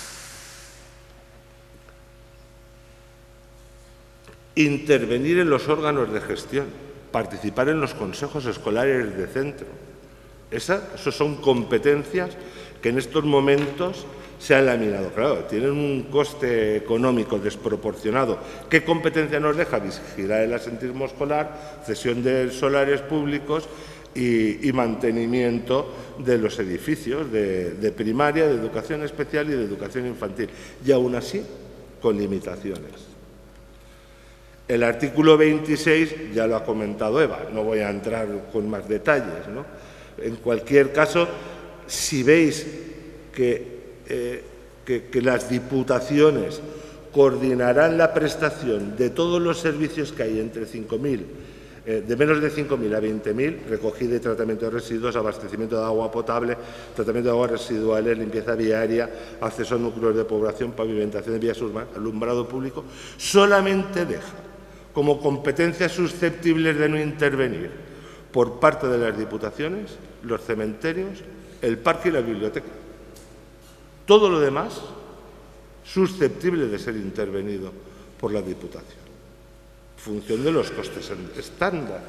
Intervenir en los órganos de gestión, participar en los consejos escolares de centro. Esas son competencias que en estos momentos se han laminado. Claro, tienen un coste económico desproporcionado. ¿Qué competencia nos deja? Vigilar el asentismo escolar, cesión de solarios públicos y mantenimiento de los edificios de primaria, de educación especial y de educación infantil. Y aún así, con limitaciones. El artículo 26 ya lo ha comentado Eva, no voy a entrar con más detalles, ¿no? En cualquier caso, si veis que las diputaciones coordinarán la prestación de todos los servicios que hay entre 5.000, de menos de 5.000 a 20.000, recogida y tratamiento de residuos, abastecimiento de agua potable, tratamiento de aguas residuales, limpieza viaria, acceso a núcleos de población, pavimentación de vías urbanas, alumbrado público, solamente deja como competencias susceptibles de no intervenir por parte de las diputaciones los cementerios, el parque y la biblioteca. Todo lo demás susceptible de ser intervenido por la Diputación, en función de los costes estándar.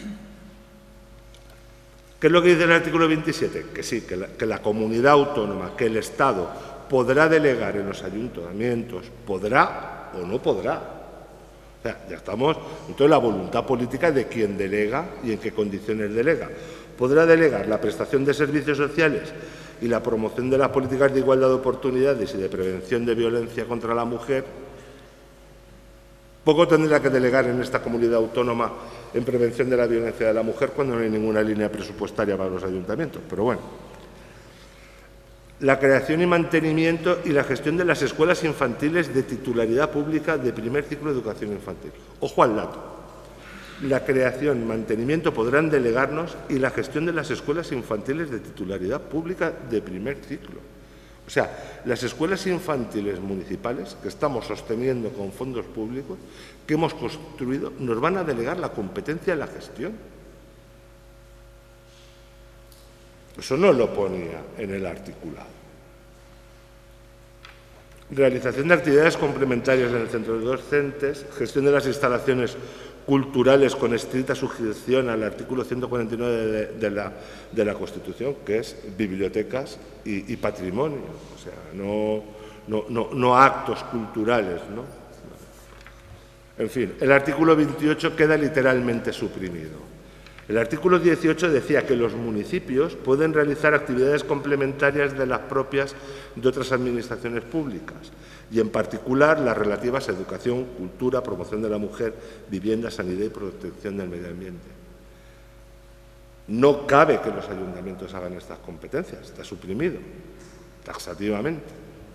¿Qué es lo que dice el artículo 27? Que sí, que la comunidad autónoma, que el Estado podrá delegar en los ayuntamientos, podrá o no podrá. O sea, ya estamos en la voluntad política de quien delega y en qué condiciones delega. Podrá delegar la prestación de servicios sociales y la promoción de las políticas de igualdad de oportunidades y de prevención de violencia contra la mujer. Poco tendrá que delegar en esta comunidad autónoma en prevención de la violencia de la mujer cuando no hay ninguna línea presupuestaria para los ayuntamientos. Pero bueno, la creación y mantenimiento y la gestión de las escuelas infantiles de titularidad pública de primer ciclo de educación infantil. Ojo al dato. La creación y mantenimiento podrán delegarnos y la gestión de las escuelas infantiles de titularidad pública de primer ciclo. O sea, las escuelas infantiles municipales que estamos sosteniendo con fondos públicos, que hemos construido, nos van a delegar la competencia de la gestión. Eso no lo ponía en el articulado. Realización de actividades complementarias en el centro de docentes, gestión de las instalaciones culturales con estricta sujeción al artículo 149 de la Constitución, que es bibliotecas y patrimonio, o sea, no actos culturales, ¿no? En fin, el artículo 28 queda literalmente suprimido. El artículo 18 decía que los municipios pueden realizar actividades complementarias de las propias de otras administraciones públicas y, en particular, las relativas a educación, cultura, promoción de la mujer, vivienda, sanidad y protección del medio ambiente. No cabe que los ayuntamientos hagan estas competencias, está suprimido taxativamente.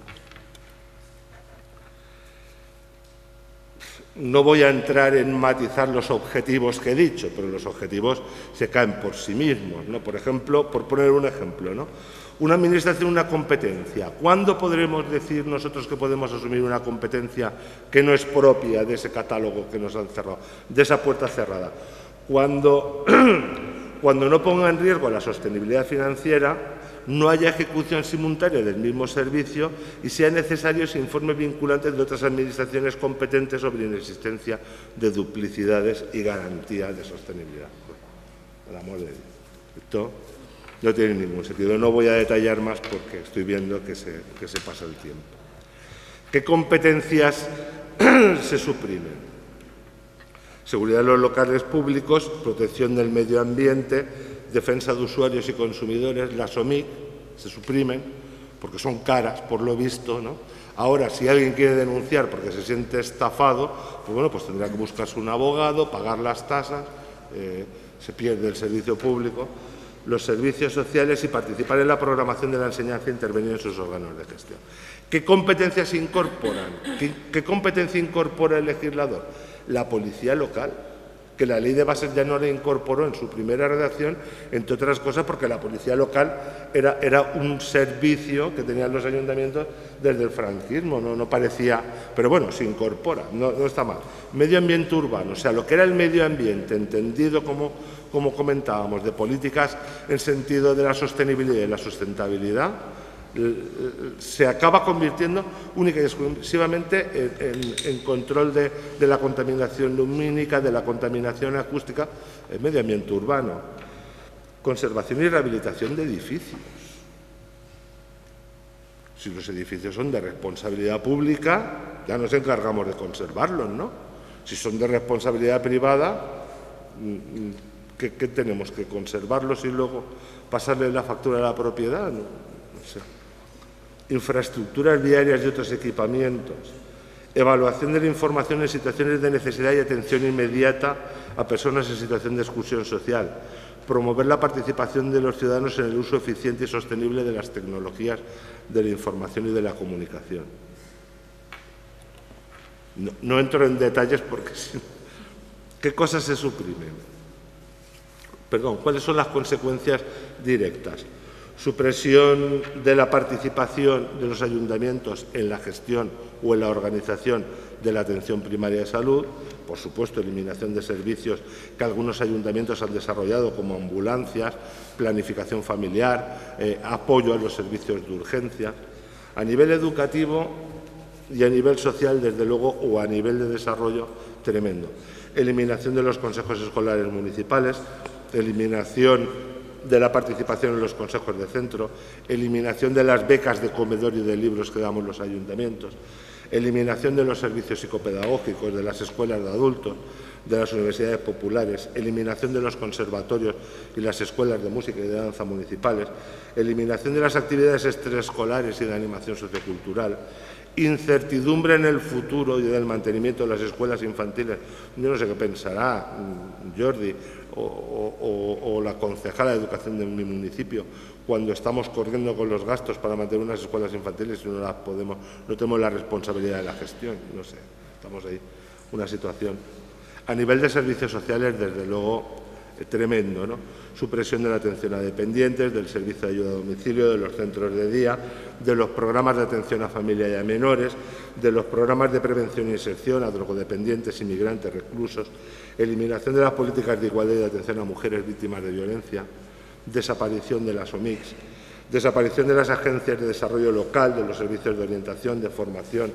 No voy a entrar en matizar los objetivos que he dicho, pero los objetivos se caen por sí mismos, ¿no? Por ejemplo, por poner un ejemplo, ¿no? Una administración, una competencia. ¿Cuándo podremos decir nosotros que podemos asumir una competencia que no es propia de ese catálogo que nos han cerrado, de esa puerta cerrada? Cuando no ponga en riesgo la sostenibilidad financiera, no haya ejecución simultánea del mismo servicio y sea necesario ese informe vinculante de otras administraciones competentes sobre la inexistencia de duplicidades y garantía de sostenibilidad. Por amor de Dios. Esto no tiene ningún sentido. No voy a detallar más porque estoy viendo que se pasa el tiempo. ¿Qué competencias se suprimen? Seguridad de los locales públicos, protección del medio ambiente, defensa de usuarios y consumidores, las OMIC se suprimen porque son caras, por lo visto, ¿no? Ahora, si alguien quiere denunciar porque se siente estafado, pues bueno, pues tendrá que buscarse un abogado, pagar las tasas, se pierde el servicio público, los servicios sociales y participar en la programación de la enseñanza e intervenir en sus órganos de gestión. ¿Qué competencias incorporan? ¿Qué competencia incorpora el legislador? La policía local, que la ley de bases ya no la incorporó en su primera redacción, entre otras cosas porque la policía local era un servicio que tenían los ayuntamientos desde el franquismo, no parecía, pero bueno, se incorpora, no está mal. Medio ambiente urbano, o sea, lo que era el medio ambiente, entendido como comentábamos, de políticas en sentido de la sostenibilidad y de la sustentabilidad, se acaba convirtiendo única y exclusivamente en control de la contaminación lumínica, de la contaminación acústica, el medio ambiente urbano, conservación y rehabilitación de edificios. Si los edificios son de responsabilidad pública, ya nos encargamos de conservarlos, ¿no? Si son de responsabilidad privada, ¿qué tenemos? ¿Que conservarlos y luego pasarle la factura a la propiedad? No sé. Infraestructuras viarias y otros equipamientos, evaluación de la información en situaciones de necesidad y atención inmediata a personas en situación de exclusión social, promover la participación de los ciudadanos en el uso eficiente y sostenible de las tecnologías de la información y de la comunicación. No entro en detalles porque ¿qué cosas se suprimen? Perdón, ¿cuáles son las consecuencias directas? Supresión de la participación de los ayuntamientos en la gestión o en la organización de la atención primaria de salud, por supuesto, eliminación de servicios que algunos ayuntamientos han desarrollado, como ambulancias, planificación familiar, apoyo a los servicios de urgencia. A nivel educativo y a nivel social, desde luego, o a nivel de desarrollo, tremendo. Eliminación de los consejos escolares municipales, eliminación de la participación en los consejos de centro, eliminación de las becas de comedor y de libros que damos los ayuntamientos, eliminación de los servicios psicopedagógicos, de las escuelas de adultos, de las universidades populares, eliminación de los conservatorios y las escuelas de música y de danza municipales, eliminación de las actividades extraescolares y de animación sociocultural, incertidumbre en el futuro y del mantenimiento de las escuelas infantiles. Yo no sé qué pensará Jordi o la concejala de educación de mi municipio cuando estamos corriendo con los gastos para mantener unas escuelas infantiles y no tenemos la responsabilidad de la gestión. No sé, estamos ahí, una situación. A nivel de servicios sociales, desde luego, tremendo, ¿no? Supresión de la atención a dependientes, del servicio de ayuda a domicilio, de los centros de día, de los programas de atención a familia y a menores, de los programas de prevención e inserción a drogodependientes, inmigrantes, reclusos, eliminación de las políticas de igualdad y de atención a mujeres víctimas de violencia, desaparición de las OMICs, desaparición de las agencias de desarrollo local, de los servicios de orientación, de formación,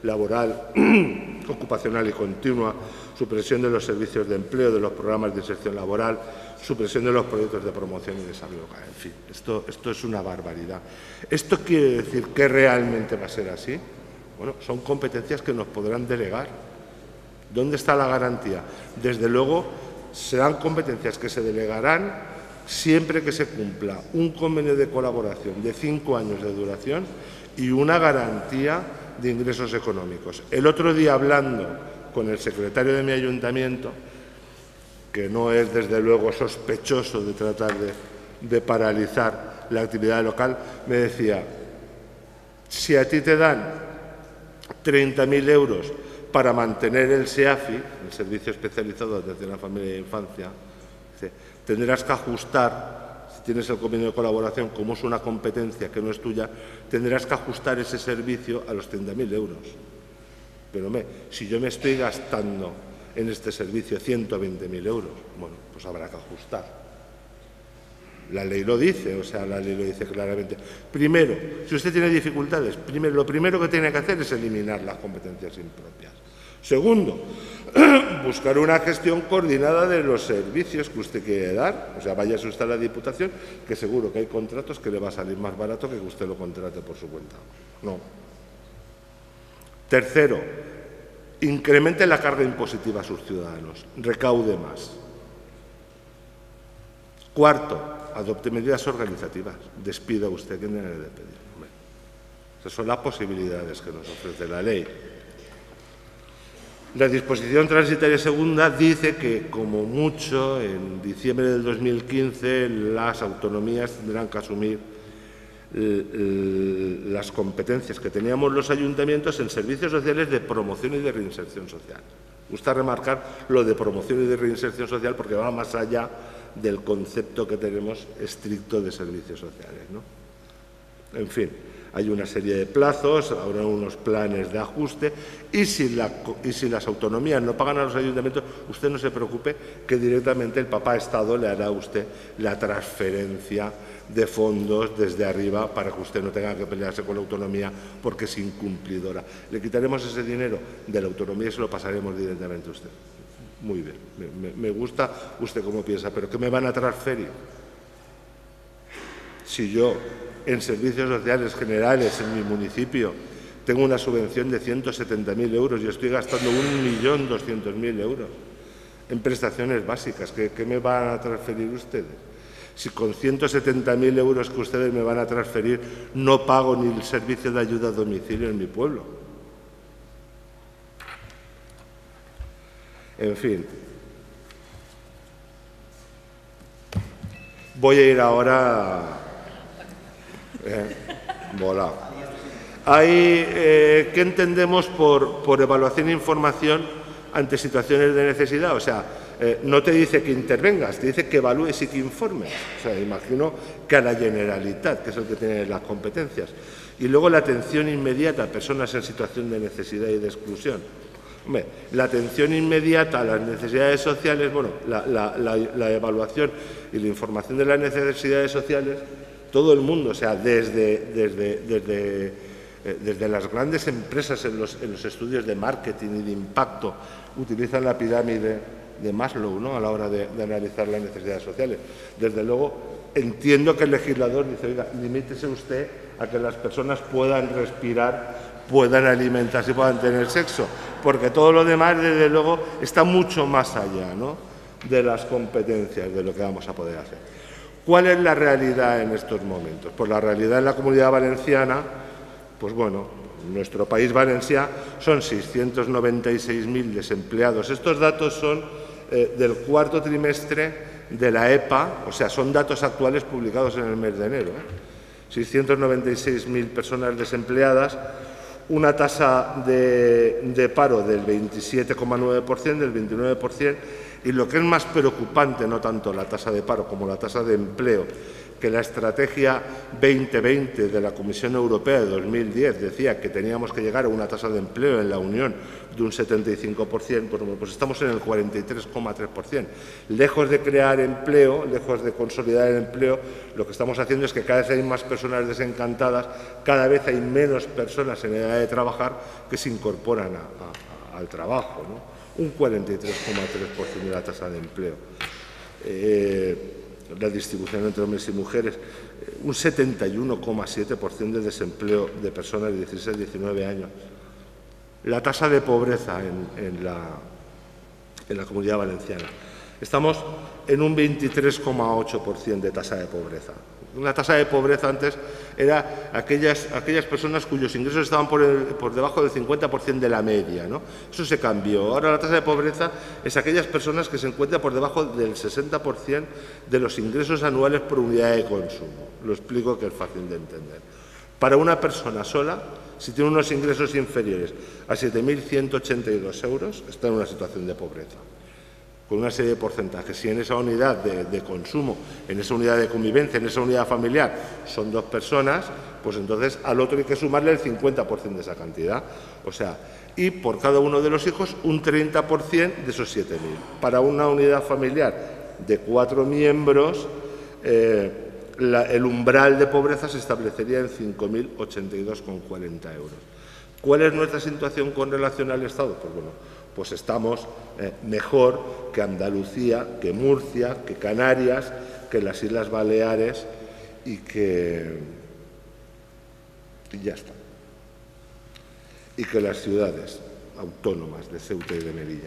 laboral, ocupacional y continua, supresión de los servicios de empleo, de los programas de inserción laboral, supresión de los proyectos de promoción y desarrollo local. En fin, esto es una barbaridad. ¿Esto quiere decir que realmente va a ser así? Bueno, son competencias que nos podrán delegar. ¿Dónde está la garantía? Desde luego, serán competencias que se delegarán siempre que se cumpla un convenio de colaboración de 5 años de duración y una garantía de ingresos económicos. El otro día, hablando con el secretario de mi ayuntamiento, que no es desde luego sospechoso de tratar de paralizar la actividad local, me decía, si a ti te dan 30.000 euros para mantener el SEAFI, el Servicio Especializado de Atención a la Familia y Infancia, tendrás que ajustar, si tienes el convenio de colaboración, como es una competencia que no es tuya, tendrás que ajustar ese servicio a los 30.000 euros. Pero si yo me estoy gastando en este servicio 120.000 euros, bueno, pues habrá que ajustar. La ley lo dice, o sea, la ley lo dice claramente. Primero, si usted tiene dificultades, lo primero que tiene que hacer es eliminar las competencias impropias. Segundo, buscar una gestión coordinada de los servicios que usted quiere dar. O sea, váyase usted a la Diputación, que seguro que hay contratos que le va a salir más barato que usted lo contrate por su cuenta. No. Tercero, incremente la carga impositiva a sus ciudadanos, recaude más. Cuarto, adopte medidas organizativas, despida usted quien debe de pedir. Esas son las posibilidades que nos ofrece la ley. La disposición transitoria segunda dice que, como mucho, en diciembre del 2015 las autonomías tendrán que asumir las competencias que teníamos los ayuntamientos en servicios sociales de promoción y de reinserción social. Gusta remarcar lo de promoción y de reinserción social porque va más allá del concepto que tenemos estricto de servicios sociales, ¿no? En fin, hay una serie de plazos, habrá unos planes de ajuste y si las autonomías no pagan a los ayuntamientos, usted no se preocupe que directamente el papá Estado le hará a usted la transferencia de fondos desde arriba para que usted no tenga que pelearse con la autonomía porque es incumplidora. Le quitaremos ese dinero de la autonomía y se lo pasaremos directamente a usted. Muy bien, me gusta usted cómo piensa, pero ¿qué me van a transferir? Si yo en servicios sociales generales en mi municipio tengo una subvención de 170.000 euros y estoy gastando 1.200.000 euros en prestaciones básicas, ¿qué me van a transferir ustedes? Si con 170.000 euros que ustedes me van a transferir no pago ni el servicio de ayuda a domicilio en mi pueblo. En fin, voy a ir ahora volado. ¿Qué entendemos por evaluación e información ante situaciones de necesidad? O sea, no te dice que intervengas, te dice que evalúes y que informes. O sea, imagino que a la Generalitat, que es el que tiene las competencias. Y luego la atención inmediata a personas en situación de necesidad y de exclusión. Hombre, la atención inmediata a las necesidades sociales, bueno, la evaluación y la información de las necesidades sociales, todo el mundo, o sea, desde las grandes empresas en los estudios de marketing y de impacto, utilizan la pirámide de Maslow, ¿no?, a la hora de analizar las necesidades sociales. Desde luego, entiendo que el legislador dice, oiga, limítese usted a que las personas puedan respirar, puedan alimentarse y puedan tener sexo, porque todo lo demás, desde luego, está mucho más allá, ¿no?, de las competencias de lo que vamos a poder hacer. ¿Cuál es la realidad en estos momentos? Pues la realidad en la Comunidad Valenciana, pues bueno, en nuestro país Valencia son 696.000 desempleados. Estos datos son del cuarto trimestre de la EPA, o sea, son datos actuales publicados en el mes de enero. 696.000 personas desempleadas, una tasa de paro del 27,9%, del 29%, y lo que es más preocupante, no tanto la tasa de paro como la tasa de empleo, que la estrategia 2020 de la Comisión Europea de 2010 decía que teníamos que llegar a una tasa de empleo en la Unión de un 75%, pues estamos en el 43,3%. Lejos de crear empleo, lejos de consolidar el empleo, lo que estamos haciendo es que cada vez hay más personas desencantadas, cada vez hay menos personas en edad de trabajar que se incorporan al trabajo, ¿no? Un 43,3% de la tasa de empleo. La distribución entre hombres y mujeres, un 71,7% de desempleo de personas de 16 a 19 años. La tasa de pobreza en la Comunidad Valenciana. Estamos en un 23,8% de tasa de pobreza. La tasa de pobreza antes era aquellas personas cuyos ingresos estaban por debajo del 50% de la media, ¿no? Eso se cambió. Ahora la tasa de pobreza es aquellas personas que se encuentran por debajo del 60% de los ingresos anuales por unidad de consumo. Lo explico que es fácil de entender. Para una persona sola, si tiene unos ingresos inferiores a 7.182 euros, está en una situación de pobreza, con una serie de porcentajes. Si en esa unidad de consumo, en esa unidad de convivencia, en esa unidad familiar, son 2 personas, pues entonces al otro hay que sumarle el 50% de esa cantidad. O sea, y por cada uno de los hijos, un 30% de esos 7.000. Para una unidad familiar de 4 miembros, el umbral de pobreza se establecería en 5.082,40 euros. ¿Cuál es nuestra situación con relación al Estado? Pues bueno, pues estamos mejor que Andalucía, que Murcia, que Canarias, que las Islas Baleares y ya está. Y que las ciudades autónomas de Ceuta y de Melilla.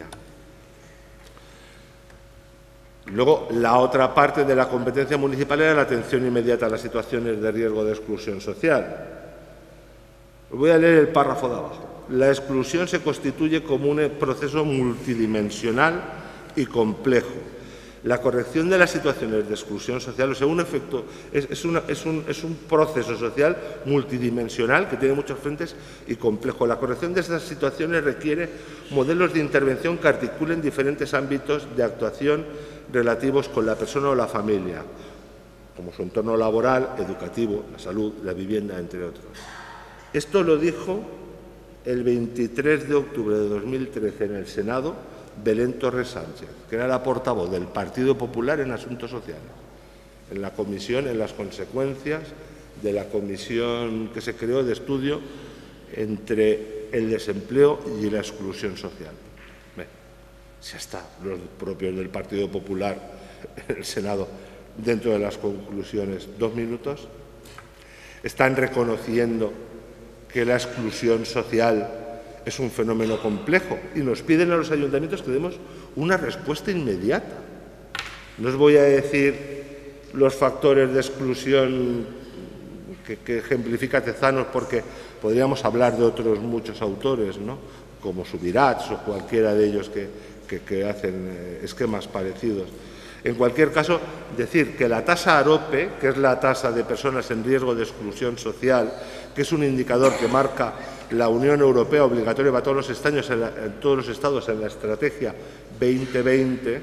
Luego, la otra parte de la competencia municipal era la atención inmediata a las situaciones de riesgo de exclusión social. Voy a leer el párrafo de abajo. La exclusión se constituye como un proceso multidimensional y complejo. La corrección de las situaciones de exclusión social, o sea, es un proceso social multidimensional que tiene muchos frentes y complejo. La corrección de estas situaciones requiere modelos de intervención que articulen diferentes ámbitos de actuación relativos con la persona o la familia, como su entorno laboral, educativo, la salud, la vivienda, entre otros. Esto lo dijo el 23 de octubre de 2013 en el Senado Belén Torres Sánchez, que era la portavoz del Partido Popular en Asuntos Sociales, en la comisión, en las consecuencias de la comisión que se creó de estudio entre el desempleo y la exclusión social. Ya está, los propios del Partido Popular en el Senado, dentro de las conclusiones, 2 minutos, están reconociendo que la exclusión social es un fenómeno complejo y nos piden a los ayuntamientos que demos una respuesta inmediata. No os voy a decir los factores de exclusión que ejemplifica Tezanos, porque podríamos hablar de otros muchos autores, ¿no?, como Subirats o cualquiera de ellos que hacen esquemas parecidos. En cualquier caso, decir que la tasa AROPE, que es la tasa de personas en riesgo de exclusión social, que es un indicador que marca la Unión Europea obligatorio para todos los estados en la estrategia 2020,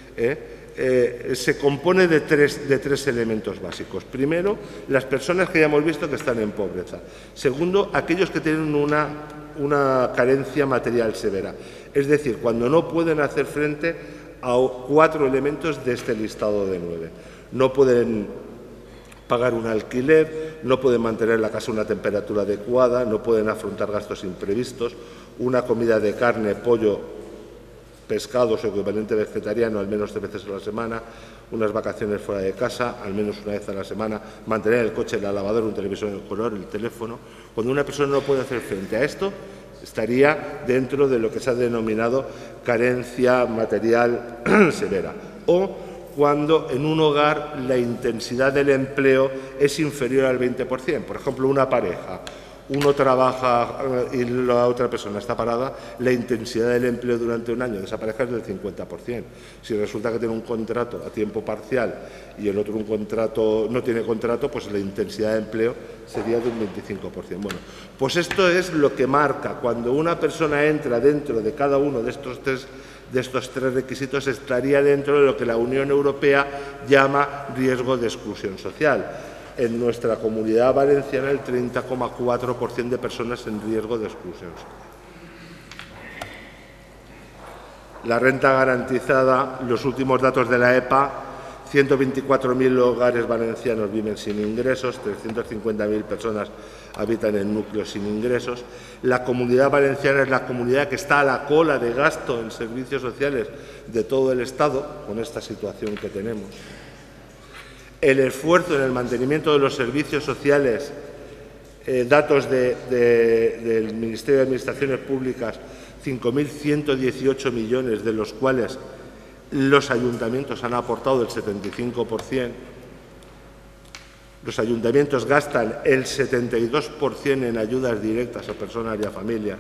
se compone de tres elementos básicos. Primero, las personas que ya hemos visto que están en pobreza. Segundo, aquellos que tienen una carencia material severa. Es decir, cuando no pueden hacer frente a 4 elementos de este listado de 9. No pueden pagar un alquiler, no pueden mantener la casa a una temperatura adecuada, no pueden afrontar gastos imprevistos, una comida de carne, pollo, pescado o su equivalente vegetariano al menos 3 veces a la semana, unas vacaciones fuera de casa, al menos una vez a la semana, mantener el coche, la lavadora, un televisor en color, el teléfono. Cuando una persona no puede hacer frente a esto, estaría dentro de lo que se ha denominado carencia material severa. O cuando en un hogar la intensidad del empleo es inferior al 20%. Por ejemplo, una pareja, uno trabaja y la otra persona está parada, la intensidad del empleo durante un año de esa pareja es del 50%. Si resulta que tiene un contrato a tiempo parcial y el otro no tiene contrato, pues la intensidad de empleo sería de un 25%. Bueno, pues esto es lo que marca cuando una persona entra dentro de cada uno de estos 3 de estos 3 requisitos estaría dentro de lo que la Unión Europea llama riesgo de exclusión social. En nuestra Comunidad Valenciana, el 30,4% de personas en riesgo de exclusión social. La renta garantizada, los últimos datos de la EPA, 124.000 hogares valencianos viven sin ingresos, 350.000 personas habitan en núcleos sin ingresos. La Comunidad Valenciana es la comunidad que está a la cola de gasto en servicios sociales de todo el Estado, con esta situación que tenemos. El esfuerzo en el mantenimiento de los servicios sociales, datos del Ministerio de Administraciones Públicas, 5.118 millones, de los cuales los ayuntamientos han aportado el 75%. Los ayuntamientos gastan el 72% en ayudas directas a personas y a familias.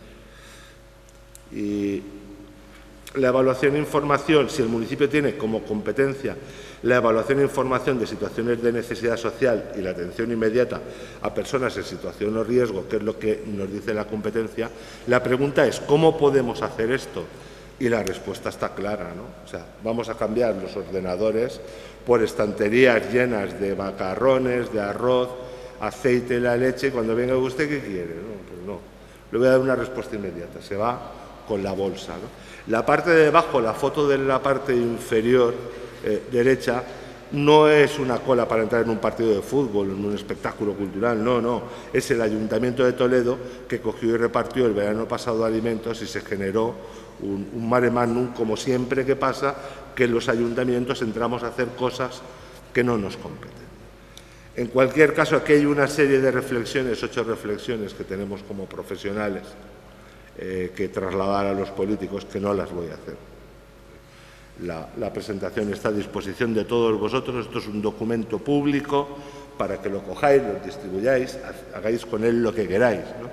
Y la evaluación e información, si el municipio tiene como competencia la evaluación e información de situaciones de necesidad social y la atención inmediata a personas en situación de riesgo, que es lo que nos dice la competencia, la pregunta es ¿cómo podemos hacer esto? Y la respuesta está clara, ¿no? O sea, vamos a cambiar los ordenadores por estanterías llenas de macarrones, de arroz, aceite, la leche, y cuando venga usted, ¿qué quiere? No, pues no. Le voy a dar una respuesta inmediata, se va con la bolsa, ¿no? La parte de debajo, la foto de la parte inferior derecha, no es una cola para entrar en un partido de fútbol, en un espectáculo cultural, no, no. Es el Ayuntamiento de Toledo que cogió y repartió el verano pasado alimentos y se generó un mare magnum, como siempre que pasa, que los ayuntamientos entramos a hacer cosas que no nos competen. En cualquier caso, aquí hay una serie de reflexiones, 8 reflexiones que tenemos como profesionales que trasladar a los políticos, que no las voy a hacer. La presentación está a disposición de todos vosotros. Esto es un documento público para que lo cojáis, lo distribuyáis, hagáis con él lo que queráis, ¿no?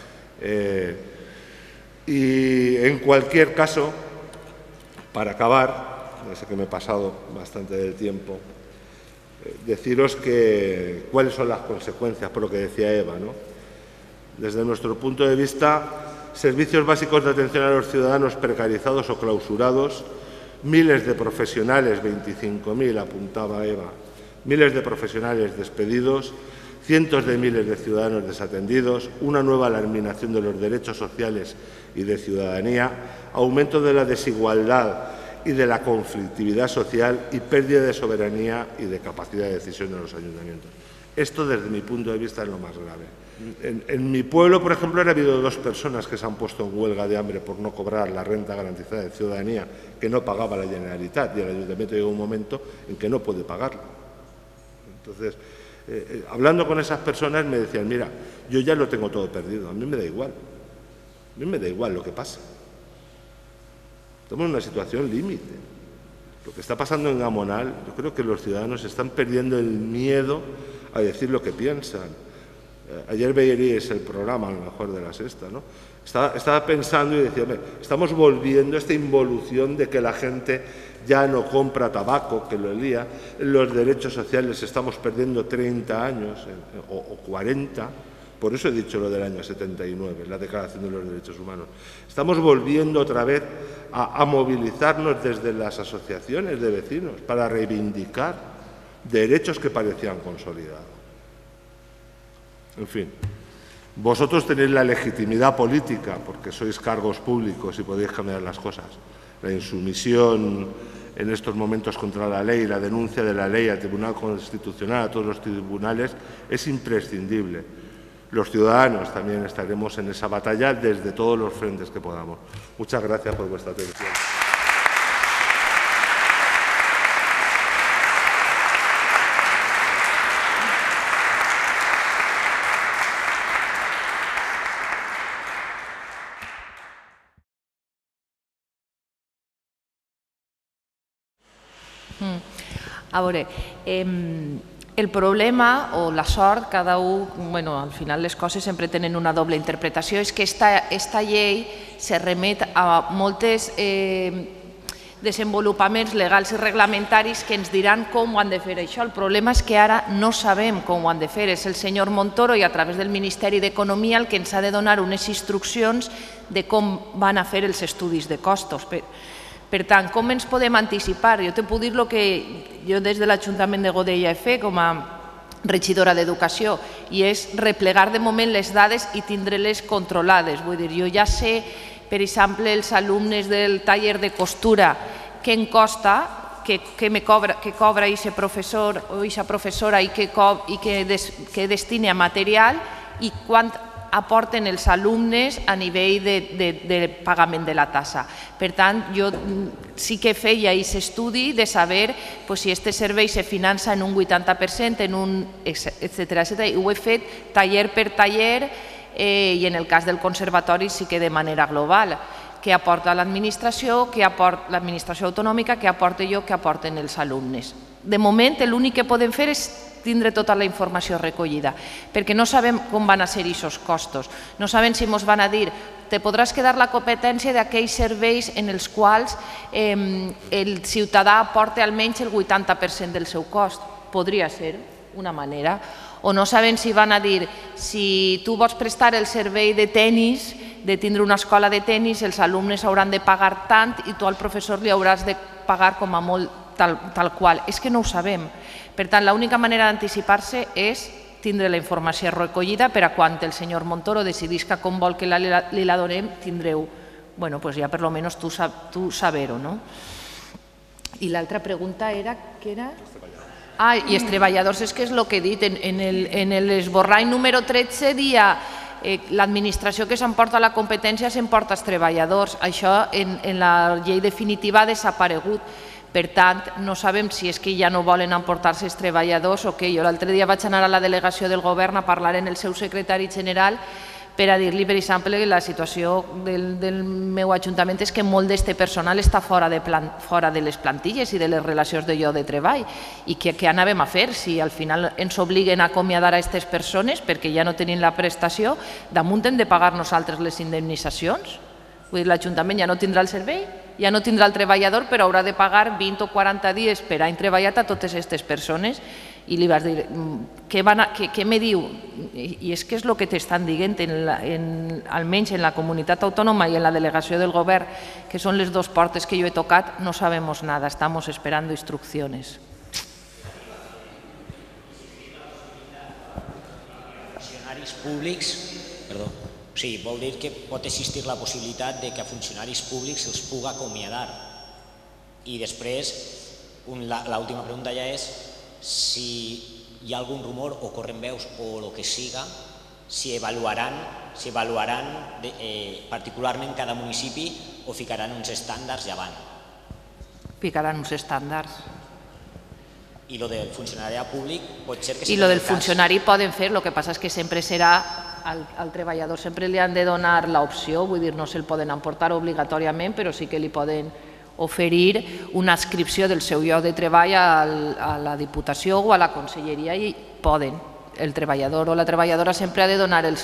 Y en cualquier caso, para acabar, ya sé que me he pasado bastante del tiempo, deciros cuáles son las consecuencias, por lo que decía Eva, ¿no? Desde nuestro punto de vista, servicios básicos de atención a los ciudadanos precarizados o clausurados, miles de profesionales, 25.000 apuntaba Eva, miles de profesionales despedidos, cientos de miles de ciudadanos desatendidos, una nueva laminación de los derechos sociales y de ciudadanía, aumento de la desigualdad y de la conflictividad social y pérdida de soberanía y de capacidad de decisión de los ayuntamientos. Esto, desde mi punto de vista, es lo más grave. En mi pueblo, por ejemplo, ha habido 2 personas que se han puesto en huelga de hambre por no cobrar la renta garantizada de ciudadanía que no pagaba la Generalitat, y el ayuntamiento llegó un momento en que no puede pagarla. Entonces, hablando con esas personas me decían, mira, yo ya lo tengo todo perdido, a mí me da igual. A mí me da igual lo que pasa. Estamos en una situación límite. Lo que está pasando en Gamonal, yo creo que los ciudadanos están perdiendo el miedo a decir lo que piensan. Ayer veíais el programa, a lo mejor de la Sexta, ¿no? Estaba pensando y decía, estamos volviendo a esta involución de que la gente ya no compra tabaco, que lo lía, los derechos sociales estamos perdiendo 30 años o 40, por eso he dicho lo del año 79, la Declaración de los Derechos Humanos. Estamos volviendo otra vez a movilizarnos desde las asociaciones de vecinos para reivindicar derechos que parecían consolidados. En fin, vosotros tenéis la legitimidad política, porque sois cargos públicos y podéis cambiar las cosas. La insumisión en estos momentos contra la ley, la denuncia de la ley al Tribunal Constitucional, a todos los tribunales, es imprescindible. Los ciudadanos también estaremos en esa batalla desde todos los frentes que podamos. Muchas gracias por vuestra atención. A veure, el problema o la sort, cada un, bueno, al final les coses sempre tenen una doble interpretació, és que esta llei se remet a moltes desenvolupaments legals i reglamentaris que ens diran com ho han de fer això. El problema és que ara no sabem com ho han de fer. És el senyor Montoro i a través del Ministeri d'Economia el que ens ha de donar unes instruccions de com van a fer els estudis de costos. Per tant, com ens podem anticipar? Jo te puc dir el que jo des de l'Ajuntament de Godella he fet com a regidora d'Educació, i és replegar de moment les dades i tindre-les controlades. Vull dir, jo ja sé, per exemple, els alumnes del taller de costura, què em costa, què cobra aquest professor o aquesta professora i què destina a material i quant aporten els alumnes a nivell de pagament de la tassa. Per tant, jo sí que feia aquest estudi de saber si aquest servei se finança en un 80%, etcètera, i ho he fet taller per taller, i en el cas del conservatori sí que de manera global. Què aporta l'administració, l'administració autonòmica, què aporto jo, què aporten els alumnes. De moment, l'únic que podem fer és tindre tota la informació recollida, perquè no sabem com van a ser aquests costos, no sabem si ens van a dir te podràs quedar la competència d'aquells serveis en els quals el ciutadà aporta almenys el 80% del seu cost. Podria ser una manera. O no sabem si van a dir si tu vols prestar el servei de tenis, de tindre una escola de tenis, els alumnes hauran de pagar tant i tu al professor li hauràs de pagar com a molt tal qual. És que no ho sabem. Per tant, l'única manera d'anticipar-se és tindre la informació recollida per a quan el senyor Montoro decidisca com vol que li la donem, tindreu, bueno, doncs ja per almenys tu saber-ho, no? I l'altra pregunta era, què era? Ah, i els treballadors, és que és el que he dit, en l'esborrany número 13 dia l'administració que s'emporta la competència s'emporta els treballadors. Això en la llei definitiva ha desaparegut. Per tant, no sabem si és que ja no volen emportar-se els treballadors o què. Jo l'altre dia vaig anar a la delegació del govern a parlar amb el seu secretari general per a dir-li, per exemple, que la situació del meu ajuntament és que molt d'este personal està fora de les plantilles i de les relacions de lloc de treball. I què anàvem a fer si al final ens obliguen a acomiadar a aquestes persones perquè ja no tenim la prestació, damunt hem de pagar nosaltres les indemnitzacions? Vull dir, l'Ajuntament ja no tindrà el servei, ja no tindrà el treballador, però haurà de pagar 20 o 40 dies per any treballat a totes aquestes persones. I li vas dir, què me diu? I és que és el que t'estan dient, almenys en la comunitat autònoma i en la delegació del govern, que són les dues portes que jo he tocat, no sabemos nada, estamos esperando instrucciones. Funcionaris públics, perdó, o sigui, vol dir que pot existir la possibilitat que a funcionaris públics se'ls pugui acomiadar. I després, l'última pregunta ja és si hi ha algun rumor o corren veus o el que siga, si avaluaran particularment cada municipi o ficaran uns estàndards llevant. Ficaran uns estàndards. I el del funcionari públic pot ser que... I el del funcionari poden fer, el que passa és que sempre serà al treballador, sempre li han de donar l'opció, vull dir, no se'l poden emportar obligatòriament, però sí que li poden oferir una adscripció del seu lloc de treball a la Diputació o a la Conselleria i poden. El treballador o la treballadora sempre ha de donar el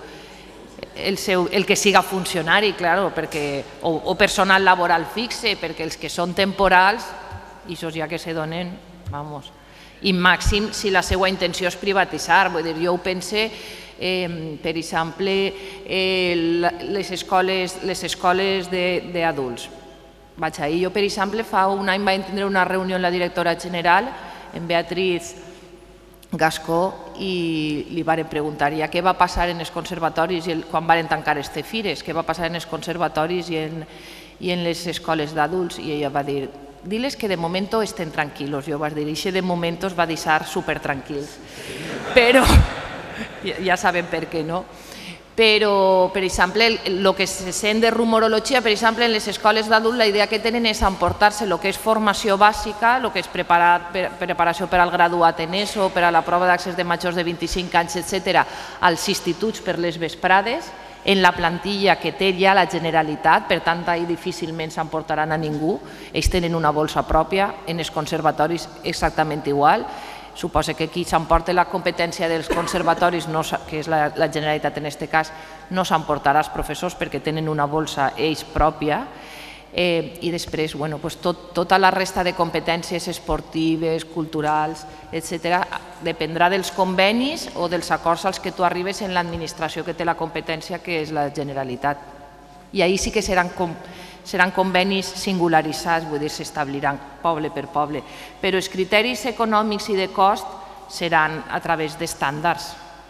que siga funcionari, o personal laboral fixe, perquè els que són temporals, això ja que se donen, vamos. I màxim si la seva intenció és privatitzar, vull dir, jo ho pense, per exemple, les escoles d'adults. Vaig ahir, jo per exemple fa un any vaig tindre una reunió amb la directora general, en Beatriz Gascó, i li varen preguntar què va passar en els conservatoris quan varen tancar els cefires, què va passar en els conservatoris i en les escoles d'adults, i ella va dir, diles que de moment estem tranquils. Jo vaig dir, i de moment va deixar supertranquils, però ja sabem per què, no? Però, per exemple, el que se sent de rumorologia, per exemple, en les escoles d'adults, la idea que tenen és emportar-se el que és formació bàsica, el que és preparació per al graduat en ESO, per a la prova d'accés de majors de 25 anys, etc., als instituts per les vesprades, en la plantilla que té ja la Generalitat, per tant, ahir difícilment s'emportaran a ningú, ells tenen una bolsa pròpia, en els conservatoris exactament igual. Suposa que qui s'emporta la competència dels conservatoris, que és la Generalitat en aquest cas, no s'emportarà els professors perquè tenen una bolsa ells pròpia. i després tota la resta de competències esportives, culturals, etc., dependrà dels convenis o dels acords als que tu arribes en l'administració que té la competència, que és la Generalitat. I ahir sí que seran convenis singularitzats, vull dir, s'establiran poble per poble, però els criteris econòmics i de cost seran a través d'estàndards.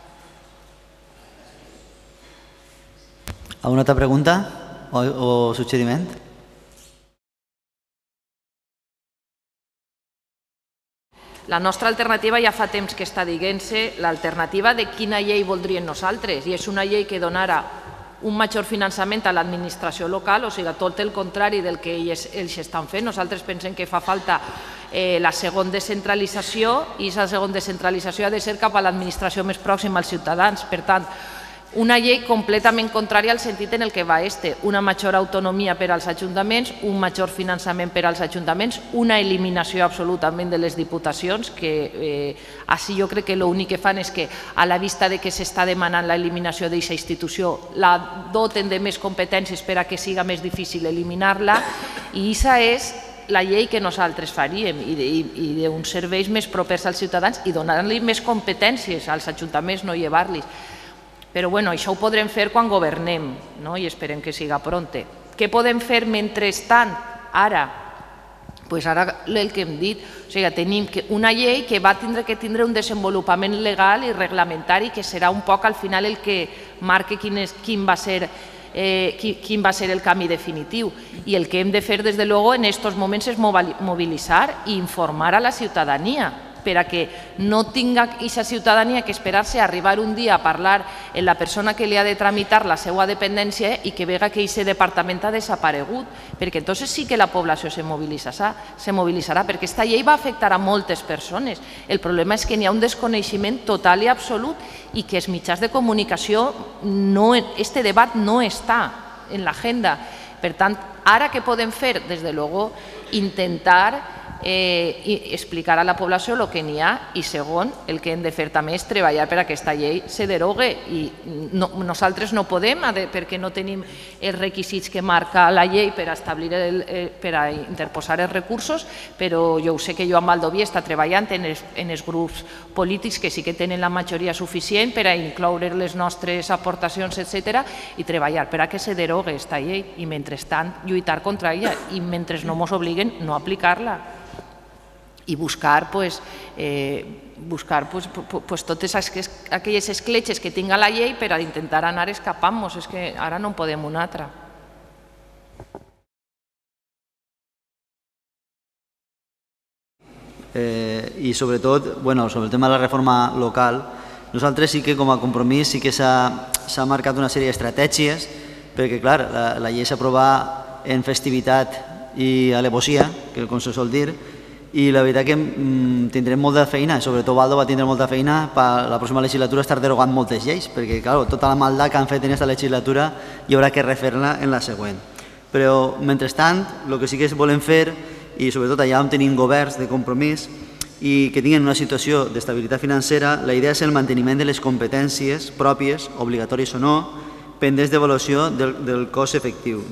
¿Alguna otra pregunta o suggeriment? La nostra alternativa ja fa temps que està dient-se l'alternativa de quina llei voldrien nosaltres, i és una llei que donara un major finançament a l'administració local, o sigui, tot el contrari del que ells estan fent. Nosaltres pensem que fa falta la segona descentralització, i aquesta segona descentralització ha de ser cap a l'administració més pròxima als ciutadans. Per tant, una llei completament contrària al sentit en el que va una major autonomia per als ajuntaments, un major finançament per als ajuntaments, una eliminació absolutament de les diputacions, que així jo crec que l'únic que fan és que, a la vista de que s'està demanant l'eliminació d'aquesta institució, la doten de més competències per a que siga més difícil eliminar-la, i aquesta és la llei que nosaltres faríem, i d'uns serveis més propers als ciutadans i donant-li més competències als ajuntaments, no llevar-los. Però això ho podrem fer quan governem, i esperem que siga pronte. Què podem fer mentrestant, ara? Doncs ara el que hem dit, o sigui, tenim una llei que va tindre un desenvolupament legal i reglamentari que serà un poc al final el que marqui quin va ser el canvi definitiu. I el que hem de fer, des de luego, en aquests moments és mobilitzar i informar a la ciutadania, per a que no tinga aquesta ciutadania que esperar-se a arribar un dia a parlar amb la persona que li ha de tramitar la seva dependència i que vega que aquest departament ha desaparegut, perquè llavors sí que la població se mobilitzarà, perquè aquesta llei va afectar a moltes persones. El problema és que n'hi ha un desconeixement total i absolut i que els mitjans de comunicació, aquest debat no està en l'agenda. Per tant, ara què podem fer? Des de luego, intentar explicar a la població el que n'hi ha, i segon, el que hem de fer també és treballar per a que aquesta llei se derogue, i nosaltres no podem perquè no tenim els requisits que marca la llei per a interposar els recursos, però jo sé que Joan Baldoví està treballant en els grups polítics que sí que tenen la majoria suficient per a incloure les nostres aportacions, etc., i treballar per a que se derogue aquesta llei, i mentrestant lluitar contra ella, i mentre no ens obliguen no aplicar-la, i buscar totes aquelles escletxes que tinga la llei per a intentar anar escapant-nos. És que ara no en podem una altra. I sobretot, sobre el tema de la reforma local, nosaltres sí que com a compromís sí que s'ha marcat una sèrie d'estratègies, perquè clar, la llei s'aprova en festivitat i alevosia, com se sol dir, i la veritat que tindrem molta feina, sobretot Baldo va tindre molta feina per la pròxima legislatura estar derogant moltes lleis, perquè tota la maldat que han fet en aquesta legislatura hi haurà que refer-la en la següent. Però mentrestant, el que sí que volem fer, i sobretot allà on tenim governs de compromís i que tinguin una situació d'estabilitat financera, la idea és el manteniment de les competències pròpies, obligatòries o no, pendents d'avaluació del cost efectiu.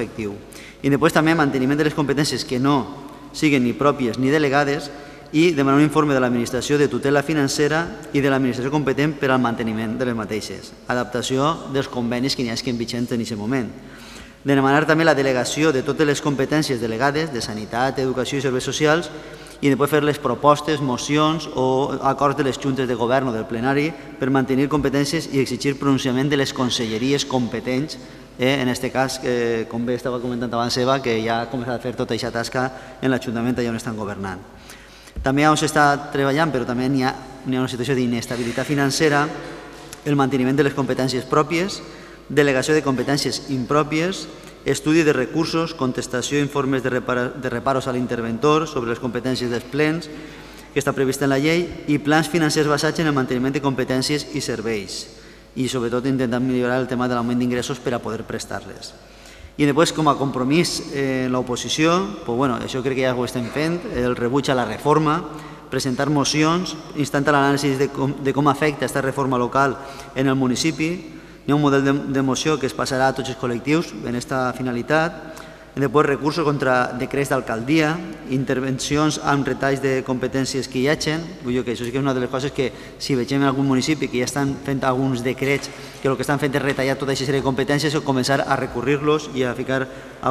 I després també manteniment de les competències que no siguin ni pròpies ni delegades, i demanar un informe de l'administració de tutela financera i de l'administració competent per al manteniment de les mateixes. Adaptació dels convenis que n'hi hagi vigents en aquest moment. Demanar també la delegació de totes les competències delegades de sanitat, educació i serveis socials, i després fer les propostes, mocions o acords de les juntes de govern o del plenari per mantenir competències i exigir pronunciament de les conselleries competents. En aquest cas, com bé estava comentant abans Eva, que ja ha començat a fer tota aquesta tasca en l'Ajuntament allà on estan governant. També on s'està treballant, però també n'hi ha una situació d'inestabilitat financera, el manteniment de les competències pròpies, delegació de competències impròpies, estudi de recursos, contestació d'informes de reparos a l'interventor sobre les competències dels plens, que està previst en la llei, i plans financers basats en el manteniment de competències i serveis, i sobretot intentant millorar el tema de l'augment d'ingressos per a poder prestar-les. I després, com a compromís en l'oposició, això crec que ja ho estem fent, el rebuig a la reforma, presentar mocions, instant l'anàlisi de com afecta aquesta reforma local en el municipi. Hi ha un model de moció que es passarà a tots els col·lectius en aquesta finalitat. Després, recursos contra decrets d'alcaldia, intervencions amb retalls de competències que hi hagin. Vull dir que això sí que és una de les coses que, si vegem en algun municipi que ja estan fent alguns decrets que el que estan fent és retallar tota aquesta sèrie de competències, o començar a recurrir-los i a ficar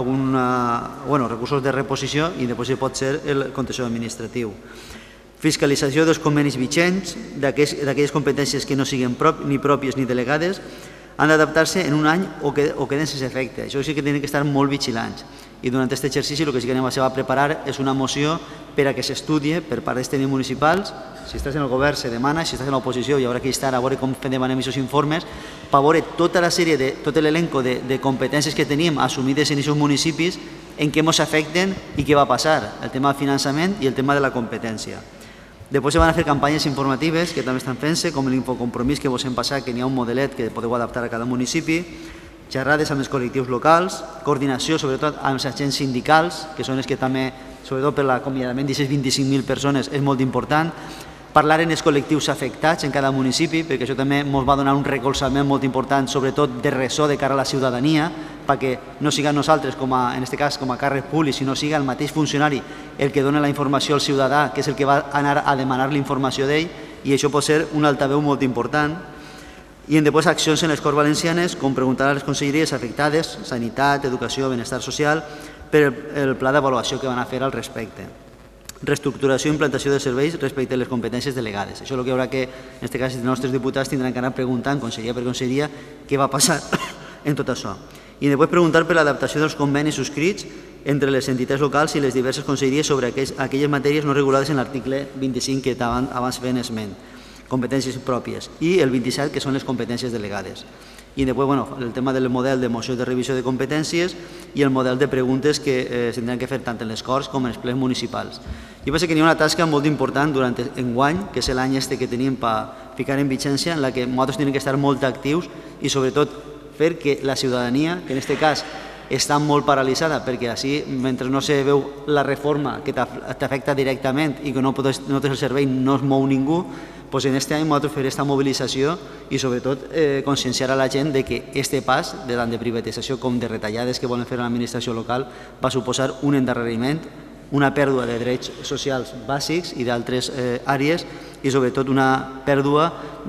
recursos de reposició, i després pot ser el contenciós administratiu. Fiscalització dels convenis vigents, d'aquelles competències que no siguin ni pròpies ni delegades, han d'adaptar-se en un any o queden sense efecte. Això sí que tenen que estar molt vigilants. I durant aquest exercici el que sí que anem a preparar és una moció per a que s'estudie per part dels tècnics municipals. Si estàs en el govern se demana, si estàs en l'oposició hi haurà que estar a veure com demanem aquests informes, per veure tota la sèrie, tot l'elenco de competències que tenim assumides en aquests municipis, en què ens afecten i què va passar, el tema del finançament i el tema de la competència. Després se van a fer campanyes informatives que també estan fent-se, com l'Infocompromís que vos hem passat, que n'hi ha un modelet que podeu adaptar a cada municipi, xerrades amb els col·lectius locals, coordinació sobretot amb els agents sindicals, que són els que també, sobretot per l'acomiadament d'aquestes 25.000 persones, és molt important, parlar en els col·lectius afectats en cada municipi, perquè això també ens va donar un recolzament molt important, sobretot de ressò de cara a la ciutadania, perquè no siga nosaltres, en aquest cas com a càrrec públic, sinó siga el mateix funcionari el que dona la informació al ciutadà, que és el que va anar a demanar la informació d'ell, i això pot ser un altaveu molt important. I després accions en les Corts Valencianes, com preguntar a les conselleries afectades, sanitat, educació, benestar social, per el pla d'avaluació que van a fer al respecte. Reestructuració i implantació de serveis respecte a les competències delegades. Això és el que haurà que, en aquest cas, els nostres diputats tindran que anar preguntant, conselleria per conselleria, què va passar en tot això. I després preguntar per l'adaptació dels convenis subscrits entre les entitats locals i les diverses conselleries sobre aquelles matèries no regulades en l'article 25 que abans feien esment, competències pròpies, i el 27, que són les competències delegades. I després el tema del model de moció de revisió de competències i el model de preguntes que s'hauran de fer tant en les Corts com en els plens municipals. Jo penso que hi ha una tasca molt important durant enguany, que és l'any que tenim per ficar en vigència, en la que nosaltres tenim que estar molt actius i sobretot fer que la ciutadania, que en aquest cas està molt paralitzada perquè així, mentre no se veu la reforma que t'afecta directament i que no tens el servei, no es mou ningú, doncs en aquest any nosaltres farem aquesta mobilització i sobretot conscienciar a la gent que aquest pas, tant de privatització com de retallades que volen fer a l'administració local, va suposar un endarreriment, una pèrdua de drets socials bàsics i d'altres àrees i sobretot una pèrdua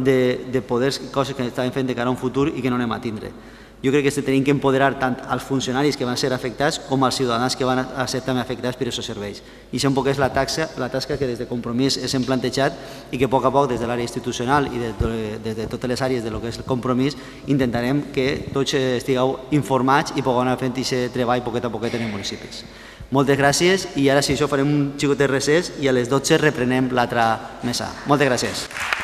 de poders, coses que estàvem fent de cara a un futur i que no anem a tindre. Jo crec que tenim que empoderar tant als funcionaris que van ser afectats com als ciutadans que van ser també afectats per aquests serveis. I això un poc és la tasca que des de Compromís hem plantejat i que a poc des de l'àrea institucional i des de totes les àrees del que és el Compromís intentarem que tots estigueu informats i pugueu anar fent aquest treball poquet a poquet en els municipis. Moltes gràcies i ara si això farem un xicot de recés i a les 12 reprenem l'altra mesa. Moltes gràcies.